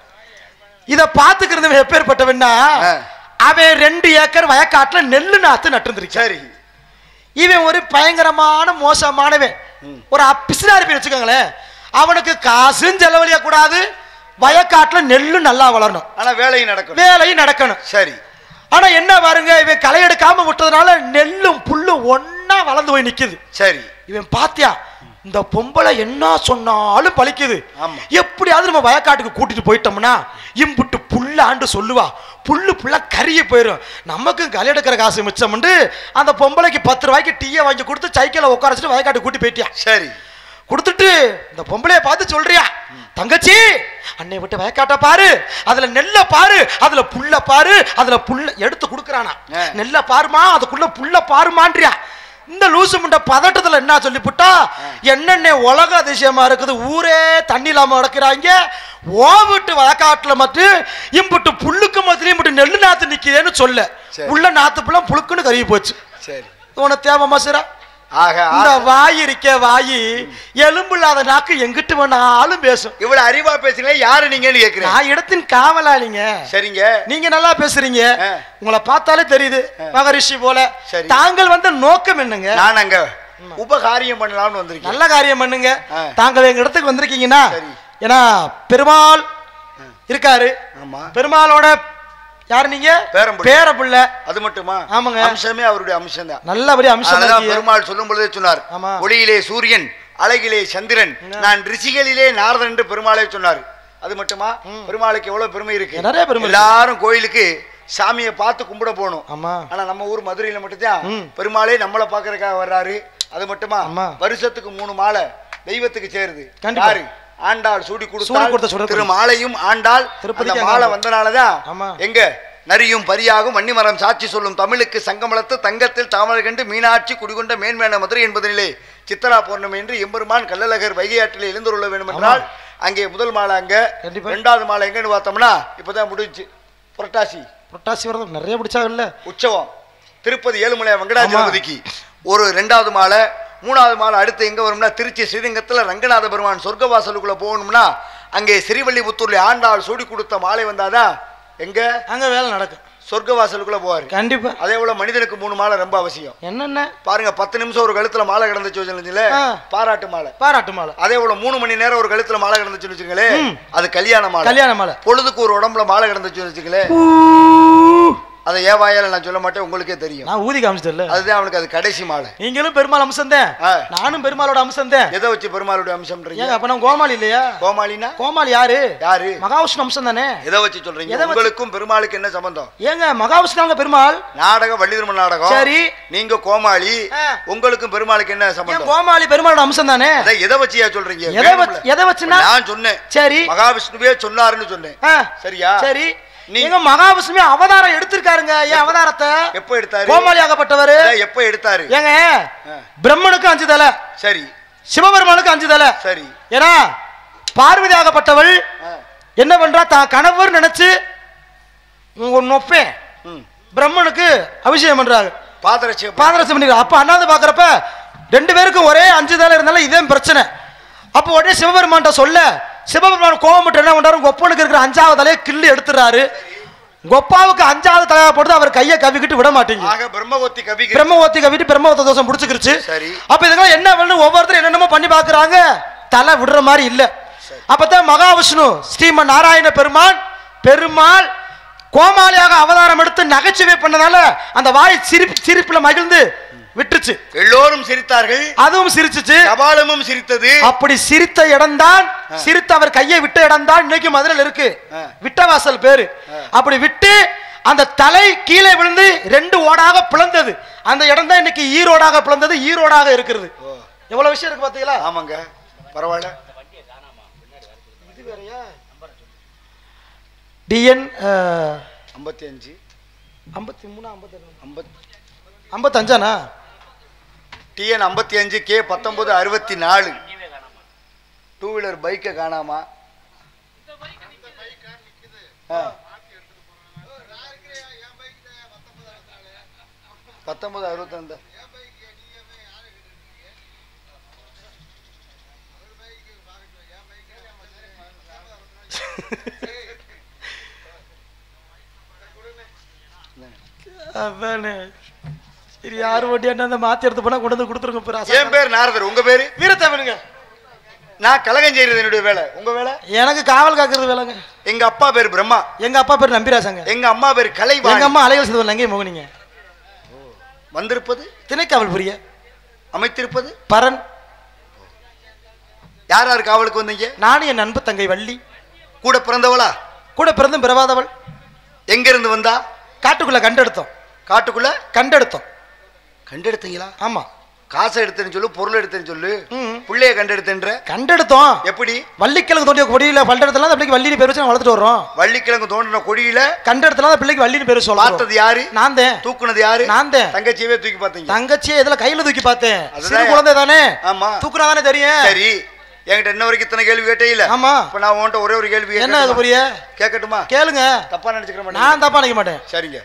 இத பாத்துக்கிறவன் எப்பேற்பட்டவன்னா, அவன் ரெண்டு ஏக்கர் வயக்காட்டுல நெல்லு நாத்து நட்டு இருந்திருக்கான். சரி. இவன் ஒரு பயங்கரமான மோசமானவன், ஒரு பிசினாரி பேர் வச்சுக்கோங்களேன். அவனுக்கு காசும் செலவழிய கூடாது, வயக்காட்டுல நெல்லு நல்லா வளரணும், ஆனா வேலையும் நடக்கணும். வேலையும் நடக்கணும். சரி. ஆனா என்ன பாருங்க, இவன் களை எடுக்காம விட்டதுனால நெல்லும் புல்லும் ஒன்னா வளர்ந்து போய் நிக்குது. சரி. இவன் பாத்தியா, இந்த பொம்பளை என்ன சொன்னாலும் பலிக்குது, ஆமா. எப்படியாவது நம்ம வயக்காட்டுக்கு கூட்டிட்டு போயிட்டோம்னா இம்புட்டு புல்லாண்டு சொல்லுவா, புல்லு புல்லா கறிய போயிடும், நமக்கு களை எடுக்கிற காசு மிச்சம். அந்த பொம்பளைக்கு பத்து ரூபாய்க்கு டீயை வாங்கி கொடுத்து சைக்கிளை உட்கார வச்சுட்டு வயக்காட்டுக்கு கூட்டி போயிட்டியா. சரி. கொடுத்துட்டு இந்த பொம்பளைய பார்த்து சொல்றியா, தங்கச்சி அன்னை விட்டு வயக்காட்ட பாரு, அதுல நெல்ல பாரு, அதுல புல்ல பாரு, அதுல புல்ல எடுத்து கொடுக்கறானா, நெல்ல பாருமா, அதுக்குள்ள புல்ல பாருமான்றியா. இந்த லூசு முண்ட பதட்டத்துல என்ன சொல்லிவிட்டா, என்னென்ன உலக அதிசயமா இருக்குது, ஊரே தண்ணி இல்லாம நடக்கிறாங்க, ஓ விட்டு வயக்காட்டுல மட்டும் இம்புட்டு புல்லுக்கு மத்தியும் இம்புட்டு நெல்லு நாத்து நிக்குதுன்னு சொல்ல, உள்ள நாத்து புள்ள புழுக்குன்னு கருகி போச்சு. சரி. உனக்கு தேவைமா சிரா ஆக இந்த வாய் இருக்க வாயி எலும்பு இல்லாத நாக்கு எங்கிட்டு வேணாலும் பேசும். இவ்வளவு அறிவா பேசுறீங்க, யாரு நீங்கன்னு கேக்குறேன். நான் இடத்தின் காவலாளிங்க. சரிங்க, நீங்க நல்லா பேசுறீங்க, உங்களை பார்த்தாலே தெரியுது மகரிஷி போல. சரி, தாங்கள் வந்த நோக்கம் என்னங்க? நான் அங்க உபகாரியம் பண்ணலாம்னு வந்திருக்கேன். நல்ல காரியம் பண்ணுங்க. தாங்கள் எங்க இடத்துக்கு வந்திருக்கீங்கன்னா, சரி, ஏன்னா பெருமாள் இருக்காரு. ஆமா, பெருமாளோட யாரு நீங்க? பேரப்புள்ள. அது மட்டுமா? ஆமாங்க, அம்சமே அவருடைய அம்சம் தான். நல்லபடி அம்சம் தான். பெருமாள் சொல்லும் பொழுதே சொன்னார், ஒளியிலே சூரியன், அழகிலே சந்திரன், நான் ரிஷிகளிலே நாரதன் என்று பெருமாளே சொன்னார். அது மட்டுமா? பெருமாளுக்கு எவ்வளவு பெருமை இருக்கு. நிறைய பெருமை. எல்லாரும் கோயிலுக்கு சாமியை பார்த்து கும்பிட போகணும். ஆமா, ஆனா நம்ம ஊர் மதுரையில மட்டும்தான் பெருமாளே நம்மளை பாக்குறதுக்காக வர்றாரு. அது மட்டுமா? வருஷத்துக்கு மூணு மாலை தெய்வத்துக்கு சேருது. யாரு? ஆண்டாள் சூடி கொடுத்த திரு மாலையும் ஆண்டாள். மாலை வந்தனாலதான் எங்க நரியும் பரியாகும் வன்னிமரம் சாட்சி சொல்லும் தமிழுக்கு சங்கமலத்து தங்கத்தில் தாமரை கண்டு மீனாட்சி குடிகொண்ட மேன்மேன மதுரை என்பதனிலே சித்தரா பௌர்ணமி என்று எம்பெருமான் கள்ளழகர் வைகை ஆற்றில் எழுந்துள்ள வேண்டும் என்றால் அங்கே முதல் மாலை அங்க, இரண்டாவது மாலை எங்கன்னு பார்த்தோம்னா இப்பதான் முடிஞ்சு புரட்டாசி. புரட்டாசி வரது நிறைய பிடிச்சாங்கல்ல உற்சவம். திருப்பதி ஏழுமலை வெங்கடாஜலபதிக்கு ஒரு ரெண்டாவது மாலை, மூணாவது மாலை அடுத்து எங்க வரும்னா திருச்சி ஸ்ரீரங்கத்துல ரங்கநாத பெருமான் சொர்க்கவாசலுக்குள்ள போகணும்னா அங்கே ஸ்ரீவல்லிபுத்தூர்ல ஆண்டாள் சூடி கொடுத்த மாலை வந்தாதான் எங்க அங்க வேலை நடக்கும். சொர்க்கவாசலுக்குள்ள போவாரு கண்டிப்பா. அதே போல மனிதனுக்கு மூணு மாலை ரொம்ப அவசியம். என்னென்ன பாருங்க, பத்து நிமிஷம் ஒரு கழுத்துல மாலை கிடந்துச்சு வச்சுங்களே, பாராட்டு மாலை. பாராட்டு மாலை. அதே போல மூணு மணி நேரம் ஒரு கழுத்துல மாலை கிடந்துச்சு வச்சுங்களே, அது கல்யாண மாலை. கல்யாண மாலை. பொழுதுக்கு ஒரு உடம்புல மாலை கிடந்துச்சு வச்சுங்களே, அதை ஏன் வாயால நான் சொல்ல மாட்டேன், உங்களுக்கே தெரியும். நான் ஊதி காமிச்சிட்டேன். அதுதான் அவனுக்கு அது கடைசி மாலை. நீங்களும் பெருமாள் அம்சம் தான், நானும் பெருமாளோட அம்சம் தான். எதை வச்சு பெருமாளோட அம்சம்? அப்ப நான் கோமாளி இல்லையா? கோமாளினா கோமாளி யாரு? யாரு? மகாவிஷ்ணு அம்சம் தானே. எதை வச்சு சொல்றீங்க? உங்களுக்கும் பெருமாளுக்கு என்ன சம்பந்தம்? ஏங்க மகாவிஷ்ணு பெருமாள் நாடகம் வள்ளி திருமண நாடகம். சரி, நீங்க கோமாளி, உங்களுக்கும் பெருமாளுக்கு என்ன சம்பந்தம்? கோமாளி பெருமாளோட அம்சம் தானே. எதை வச்சு சொல்றீங்க? எதை வச்சுனா நான் சொன்னேன். சரி, மகாவிஷ்ணுவே சொன்னாருன்னு சொன்னேன். சரியா? சரி, நீங்க மகாவிஷ்ணுவே அவதாரம் எடுத்திருக்காருங்க. ஏன் அவதாரத்தை எப்ப எடுத்தாரு? கோமாளியாகப்பட்டவர் எப்ப எடுத்தாரு? ஏங்க பிரம்மனுக்கு அஞ்சு தலை, சரி, சிவபெருமானுக்கு அஞ்சு தலை, சரி. ஏன்னா பார்வதி ஆகப்பட்டவள் என்ன பண்றா? தான் கணவர் நினைச்சு உங்க நொப்பேன் பிரம்மனுக்கு அபிஷேகம் பண்றாங்க, பாதரட்சம் பாதரட்சம் பண்ணிடுறாங்க. அப்ப அண்ணாந்து பாக்குறப்ப ரெண்டு பேருக்கும் ஒரே அஞ்சு தலை இருந்தாலும் இதே பிரச்சனை. அப்போ உடனே சிவபெருமான்ட்ட சொல்ல, சிவபெருமான் கோபப்பட்டு என்ன பண்றாரு? கொப்பனுக்கு இருக்கிற அஞ்சாவது தலையை கிள்ளி எடுத்துறாரு. கொப்பாவுக்கு அஞ்சாவது தலையா போட்டு அவர் கையை கவிக்கிட்டு விட மாட்டீங்க. பிரம்மகோத்தி கவி பிரம்மகோத்தி கவிட்டு பிரம்மகோத்த தோஷம் முடிச்சுக்கிருச்சு. அப்ப இதெல்லாம் என்ன பண்ணு? ஒவ்வொருத்தரும் என்னென்னமோ பண்ணி பாக்குறாங்க, தலை விடுற மாதிரி இல்ல. அப்பதான் மகாவிஷ்ணு ஸ்ரீமன் நாராயண பெருமான் பெருமாள் கோமாளியாக அவதாரம் எடுத்து நகைச்சுவை பண்ணதால அந்த வாய் சிரிப்பு சிரிப்புல மகிழ்ந்து விட்டுச்சு. எல்லோரும் சிரித்தார்கள், அதுவும் சிரிச்சுச்சு, கபாலமும் சிரித்தது. அப்படி சிரித்த இடம்தான், சிரித்த அவர் கையை விட்ட இடம்தான் இன்னைக்கு மதுரையில் இருக்கு விட்டவாசல் பேரு. அப்படி விட்டு அந்த தலை கீழே விழுந்து ரெண்டு ஓடாக பிளந்தது. அந்த இடம் தான் இன்னைக்கு ஈரோடாக பிளந்தது, ஈரோடாக இருக்கிறது. எவ்வளவு விஷயம் இருக்கு பாத்தீங்களா? ஆமாங்க, பரவாயில்ல. இது வேறயா? டிஎன் ஐம்பத்தி அஞ்சு ஐம்பத்தி மூணு ஐம்பத்தி ஐம்பத்தி ஐம்பத்தஞ்சானா? டிஎன் ஐம்பத்தி அஞ்சு கே பத்தொன்பது அறுபத்தி நாலு. டூ வீலர் பைக்கை காணாமா? பத்தொன்பது அறுபத்தி ரெண்டு சரி, யாரு வண்டி என்ன மாத்தி எடுத்து போனா கொண்டு வந்து கொடுத்துருங்க. என் பேர் நாரதர், உங்க பேரு வீரத்தேவனுங்க. நான் கலகம் செய்யறது என்னுடைய வேலை. உங்க வேலை? எனக்கு காவல் காக்குறது வேலைங்க. எங்க அப்பா பேர் பிரம்மா, எங்க அப்பா பேர் நம்பிராசாங்க, எங்க அம்மா பேர் கலைவாணி, எங்க அம்மா அலைகள் செய்து லங்கை மோகனிங்க. வந்திருப்பது திணைக்காவல் புரிய, அமைத்திருப்பது பரன். யார் யார் காவலுக்கு வந்தீங்க? நானும் என் நண்பு தங்கை வள்ளி. கூட பிறந்தவளா? கூட பிறந்தும் பிறவாதவள். எங்க இருந்து வந்தா? காட்டுக்குள்ள கண்டெடுத்தோம். காட்டுக்குள்ள கண்டெடுத்தோம். கண்டெடுத்தீங்களா? ஆமா. காசை எடுத்தேன்னு சொல்லு, பொருள் எடுத்தேன்னு சொல்லு, பிள்ளைய கண்டெடுத்தேன்ற. கண்டெடுத்தோம். எப்படி? வள்ளிக்கிழங்கு தோண்டிய கொடியில பண்டெடுத்தலாம் அந்த பிள்ளைக்கு வள்ளின்னு பேர் வச்சு வளர்த்துட்டு வரோம். வள்ளிக்கிழங்கு தோண்டின கொடியில கண்டெடுத்தலாம் அந்த பிள்ளைக்கு வள்ளின்னு பேர் சொல்ல. பார்த்தது யாரு? நான் தான். தூக்குனது யாரு? நான் தான். தங்கச்சியவே தூக்கி பார்த்தீங்க? தங்கச்சியை இதுல கையில தூக்கி பார்த்தேன். சிறு குழந்தை தானே. ஆமா. தூக்குனா தானே தெரியும். சரி, என்கிட்ட என்ன வரைக்கும் இத்தனை கேள்வி கேட்டே இல்ல. ஆமா. இப்ப நான் உன்கிட்ட ஒரே ஒரு கேள்வி. என்ன அது புரிய? கேட்கட்டுமா? கேளுங்க. தப்பா நினைச்சுக்கிற மாட்டேன். நான் தப்பா நினைக்க மாட்டேன். சரிங்க.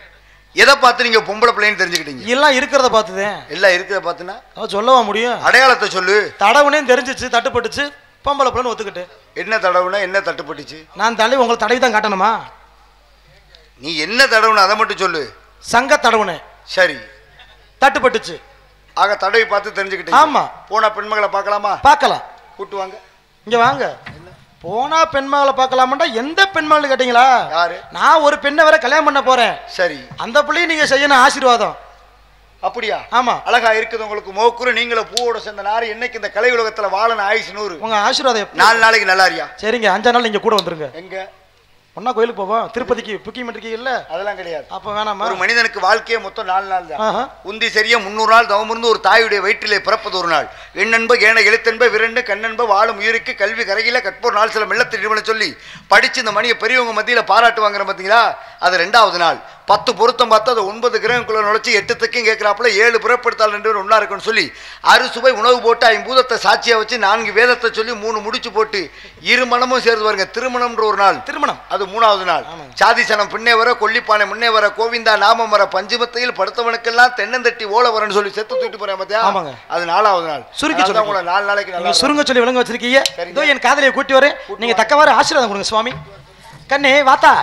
எதை பார்த்து நீங்க பொம்பளை பிள்ளைன்னு தெரிஞ்சுக்கிட்டீங்க? எல்லாம் இருக்கிறத பார்த்துதேன். எல்லாம் இருக்கிறத பார்த்துனா அவன் சொல்லவா முடியும்? அடையாளத்தை சொல்லு. தடவுனே தெரிஞ்சிச்சு, தட்டுப்பட்டுச்சு, பொம்பளை பிள்ளைன்னு ஒத்துக்கிட்டு. என்ன தடவுனா என்ன தட்டுப்பட்டுச்சு? நான் தடவை உங்களை தடவி தான் காட்டணுமா? நீ என்ன தடவுன அதை மட்டும் சொல்லு. சங்க தடவுனே. சரி, தட்டுப்பட்டுச்சு. ஆக தடவை பார்த்து தெரிஞ்சுக்கிட்டீங்க. ஆமா. போனா பெண்மகளை பார்க்கலாமா? பார்க்கலாம். கூட்டு வாங்க. இங்க வாங்க. போனா பெண்மகளை பார்க்கலாமாண்டா எந்த பெண்மகள் கேட்டீங்களா? யாரு? நான் ஒரு பெண்ணை வேற கல்யாணம் பண்ண போறேன். சரி, அந்த பிள்ளையும் நீங்க செய்யணும் ஆசீர்வாதம். அப்படியா? ஆமா. அழகா இருக்குது உங்களுக்கு மோக்குரு. நீங்களும் பூவோட சேர்ந்த நாறு என்னைக்கு இந்த கலை உலகத்துல வாழணும் ஆயுசு நூறு. உங்க ஆசீர்வாதம் நாலு நாளைக்கு நல்லா இருக்கியா? சரிங்க, அஞ்சா நாள் நீங்க கூட வந்துருங்க. எங்க? ஒன்னா கோயிலுக்கு போவோம். திருப்பதிக்கு புக்கிங் பண்ணிருக்கீங்க இல்ல? அதெல்லாம் கிடையாது. அப்ப வேணாமா? ஒரு மனிதனுக்கு வாழ்க்கையே மொத்தம் நாலு நாள் தான். ஆஹா. உந்தி சரியா முன்னூறு நாள் தவம் இருந்து ஒரு தாயுடைய வயிற்றிலே பிறப்பது ஒரு நாள். எண்ணென்ப ஏன எழுத்தென்ப விரண்டு கண்ணென்ப வாழும் உயிருக்கு கல்வி கரையில கற்போர் நாள் சில மெல்லத்தில் நிறுவனம் சொல்லி படிச்சு இந்த மணியை பெரியவங்க மத்தியில பாராட்டு வாங்குற பார்த்தீங்களா? அது ரெண்டாவது நாள். பத்து பொருத்தம் பார்த்து அது ஒன்பது கிரகங்களுக்குள்ள நுழைச்சி எட்டு தக்கையும் கேட்கிறாப்புல ஏழு பிறப்படுத்தால் ரெண்டு பேரும் ஒன்னா இருக்குன்னு சொல்லி அறு சுவை உணவு போட்டு ஐம்பூதத்தை சாட்சியா வச்சு நான்கு வேதத்தை சொல்லி மூணு முடிச்சு போட்டு இரு மனமும் சேர்ந்து வருங்க. திருமணம்ன்ற ஒரு நாள். திருமணம் அது மூணாவது நாள். சாதிசனம் பின்னே வர, கொல்லிப்பானை முன்னே வர, கோவிந்தா நாமம் வர, பஞ்சமத்தையில் படுத்தவனுக்கெல்லாம் தென்னந்தட்டி ஓல வரன்னு சொல்லி செத்து தூக்கிட்டு போறேன் பார்த்தியா? ஆமாங்க. அது நாலாவது நாள். சுருக்கி சொல்லுங்க. உங்களை நாலு நாளைக்கு நல்லா சுருங்க சொல்லி விளங்க வச்சிருக்கீங்க. இதோ என் காதலியை கூட்டி வரேன். நீங்க தக்கவாறு ஆசீர்வாதம் கொடுங்க சுவாமி. கண்ணே வாத்தா.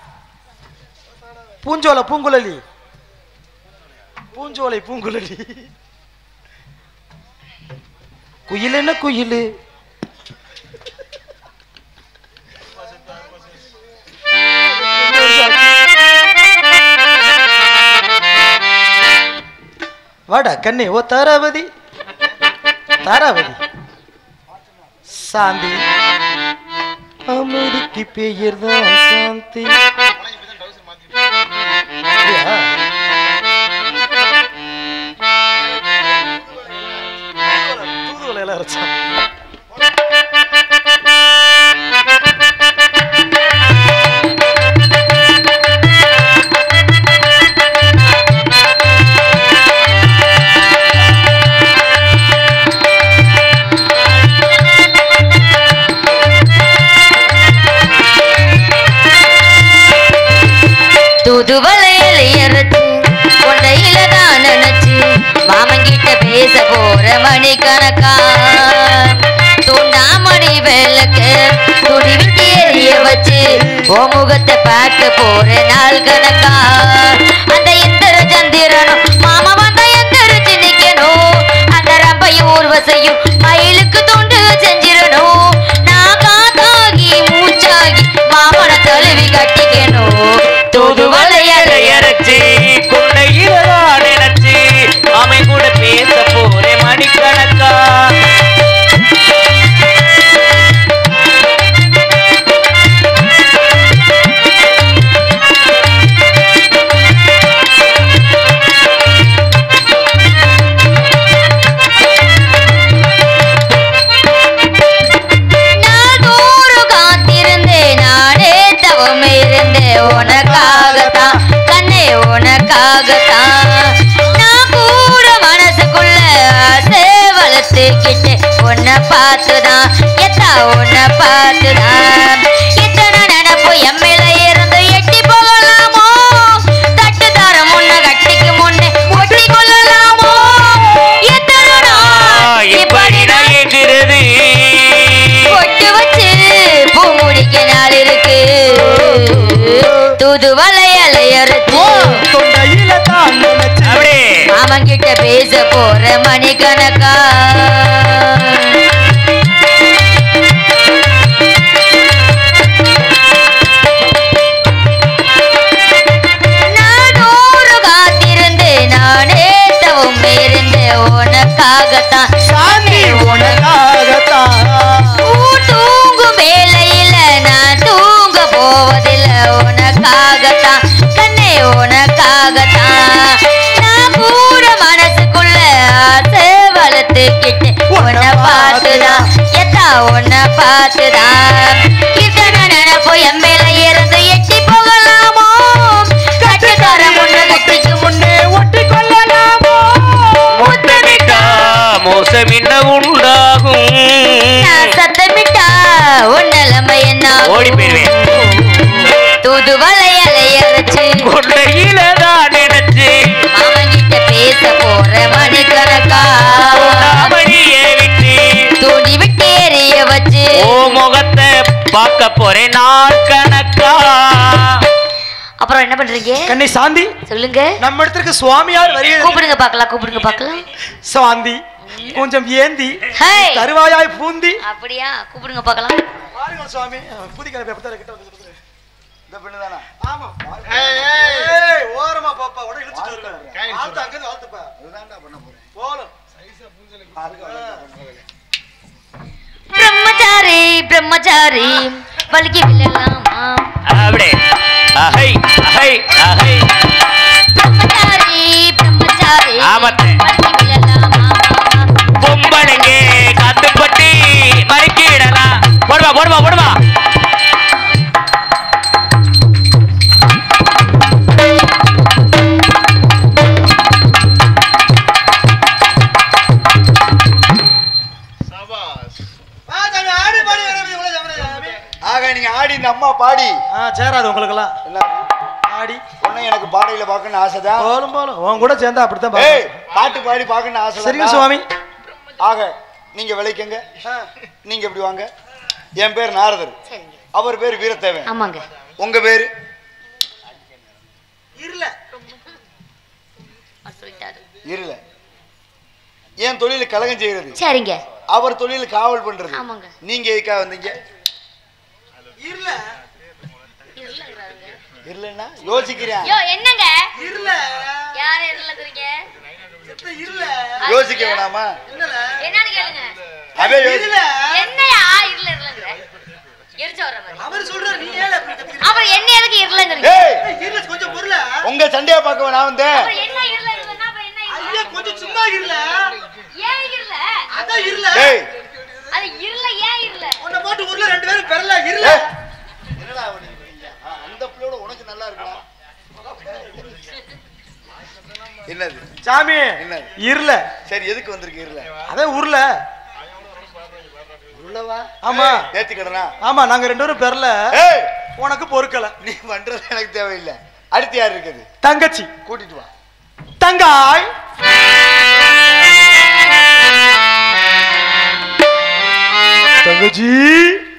பூஞ்சோலை பூங்குழலி, பூஞ்சோலை பூங்குழலி, குயில் என்ன குயிலு, வாடா கண்ணே ஓ தாராவதி, தாராவதி சாந்தி அமெரிக்கி பெயர் தான் சாந்தி. தூதுவளையில அரைச்சா தூதுவளையில இறச்சு கொண்டையில தான் நினைச்சு மாமங்கிட்ட பேச போற மணிக்கணக்கா தூண்டாமணி விளக்கு துணி விட்டு எரிய வச்சு ஓ முகத்தை பார்க்க போற நாள் கணக்கா அந்த எந்திர சந்திரனும் மாமா வந்தா எந்திரிச்சு நிக்கணும் அந்த ரம்பையும் ஊர்வசையும் மயிலுக்கு தொண்டு செஞ்சிடணும் நான் காத்தாகி மூச்சாகி மாமன தழுவி கட்டிக்கணும் தூதுவளையல இறச்சி கொண்டையில தான் நினைச்சு அவன் கூட பேச போறேன் மணிக்கணக்கா. உனக்காகத்தான் கண்ணே உனக்காகத்தான் நான் கூட மனசுக்குள்ள ஆசை வளர்த்துக்கிட்டு உன்னை பார்த்துதான் எத்தா உன்னை பார்த்துதான் இத்தனை நினைப்பு எம்மையில இருந்து எட்டி போகலாமோ தட்டு தர முன்ன கட்டிக்கு முன்னே ஒட்டி கொள்ளலாமோ எத்தனை நாள் இப்படி நயங்குறது பொட்டு வச்சு பூ முடிக்க நாள் இருக்கு தூதுவளையல இறச்சு கொண்டையில தான் நினைச்சு அப்படியே மாமன் கிட்ட பேச போற மணிக்கணக்கா நானூறு காத்திருந்து நானே தவம் இருந்து உனக்காகத்தான் சாமி உனக்காகத்தான் தூங்கும் வேலையில நான் தூங்க போவதில்லை உனக்காகத்தான் கண்ணே உனக்காகத்தான் நான் கூட மனசுக்குள்ள ஆசை வளர்த்துக்கிட்டு உன்னை பார்த்துதான் எத்தா உன்னை பார்த்துதான் இத்தனை நினைப்பு என் மேல இருந்து எட்டி போகலாமோ கட்டுக்கார முன்ன கட்டிக்கு முன்னே ஒட்டி கொள்ளலாமோ முத்தமிட்டா மோசம் என்ன உண்டாகும் நான் சத்தமிட்டா உன் நிலைமை என்ன ஓடி போயிருவேன் தூதுவளையல இறச்சு கொண்டையில தான் போறேன் நாள் கணக்கா. அப்புறம் என்ன பண்றீங்க? கண்ணை சாந்தி சொல்லுங்க. நம்ம இடத்துக்கு சுவாமியார் வருகிறது. கூப்பிடுங்க பார்க்கலாம், கூப்பிடுங்க பார்க்கலாம். சாந்தி கொஞ்சம் ஏந்தி ஹே. தருவாயாய் பூந்தி. அப்படியா? கூப்பிடுங்க பார்க்கலாம். பாருங்க சுவாமி புதிக்கல பேப்பர் கிட்ட வந்து கொடுங்க. இந்த பெண்ணு தானா? ஆமா. ஏய் ஓரமா பாப்பா உடனே இழுத்துட்டு வருங்க. ஆளு அங்க இருந்து ஆளுப்பா. இதுதான்டா பண்ண போறேன். போலாம். பிரம்மச்சாரி பிரம்மச்சாரி வலிக்கு விழலாமா? அப்படியே அஹை அஹை அஹை. பிரம்மச்சாரி பிரம்மச்சாரி ஆமத்தே. வலிக்கு விழலாமா? பொம்பளைங்க கத்துப்பட்டி மறுக்கிடலாம். போடுவா போடுவா போடுவா. ஆக நீங்க ஆடி இந்த அம்மா பாடி ஆ சேராது உங்களுக்கெல்லாம் என்ன ஆடி உன்னை எனக்கு பாடையில பார்க்கணும்னு ஆசைதான். போலும் போலும் உன் கூட சேர்ந்தா அப்படித்தான் ஏய் பாப்பா. பாட்டு பாடி பார்க்கணும்னு ஆசை. சரிங்க சுவாமி. ஆக நீங்க விளைக்கங்க. நீங்க எப்படி வாங்க. என் பேர் நாரதர், சரிங்க. அவர் பேர் வீரத்தேவன். ஆமாங்க. உங்க பேரு இருல சொல்லிட்டாரு. இருல. என் தொழில கலகம் செய்யறது, சரிங்க. அவர் தொழில காவல் பண்றது. ஆமாங்க. நீங்க எதுக்காக வந்தீங்க? இருல இருலன்னா யோசிக்கிறேன். யோ என்னங்க? இருல யார இருலங்கறீங்க? இருல யோசிக்க வேணாமா? என்னன்னு கேளுங்க. அதே யோசி. என்னையா இருல இருலங்கற? எரிச்சு வர மாதிரி. அவர் சொல்றாரு நீ ஏல அப்படி கத்திக்கிற. அப்புறம் என்ன எதுக்கு இருலங்கறீங்க? ஏய் இருல கொஞ்சம் பொறுல. உங்க சண்டைய பார்க்க நான் வந்தேன். அப்புறம் என்ன இருல இருலன்னா அப்புறம் என்ன இருல? ஐயா கொஞ்சம் சும்மா இருல. ஏன் இருல? அத இருல. ஏய் அது இருல ஏன் இருல? உன்னை போட்டு ஊர்ல ரெண்டு பேரும் பெறல இருல. என்னடா அவனீங்க? அந்த பிள்ளையோட உனக்கு நல்லா இருக்கா? என்னது சாமி என்னது? இருல. சரி எதுக்கு வந்திருக்கு இருல? அத ஊர்ல. உள்ளவா? ஆமா. நேத்தி கடனா? ஆமா நாங்க ரெண்டு பேரும் பெறல. ஏய் உனக்கு பொறுக்கல. நீ பண்றது எனக்கு தேவையில்லை. அடுத்து யார் இருக்குது? தங்கச்சி கூட்டிட்டு வா. தங்காய் தங்கச்சி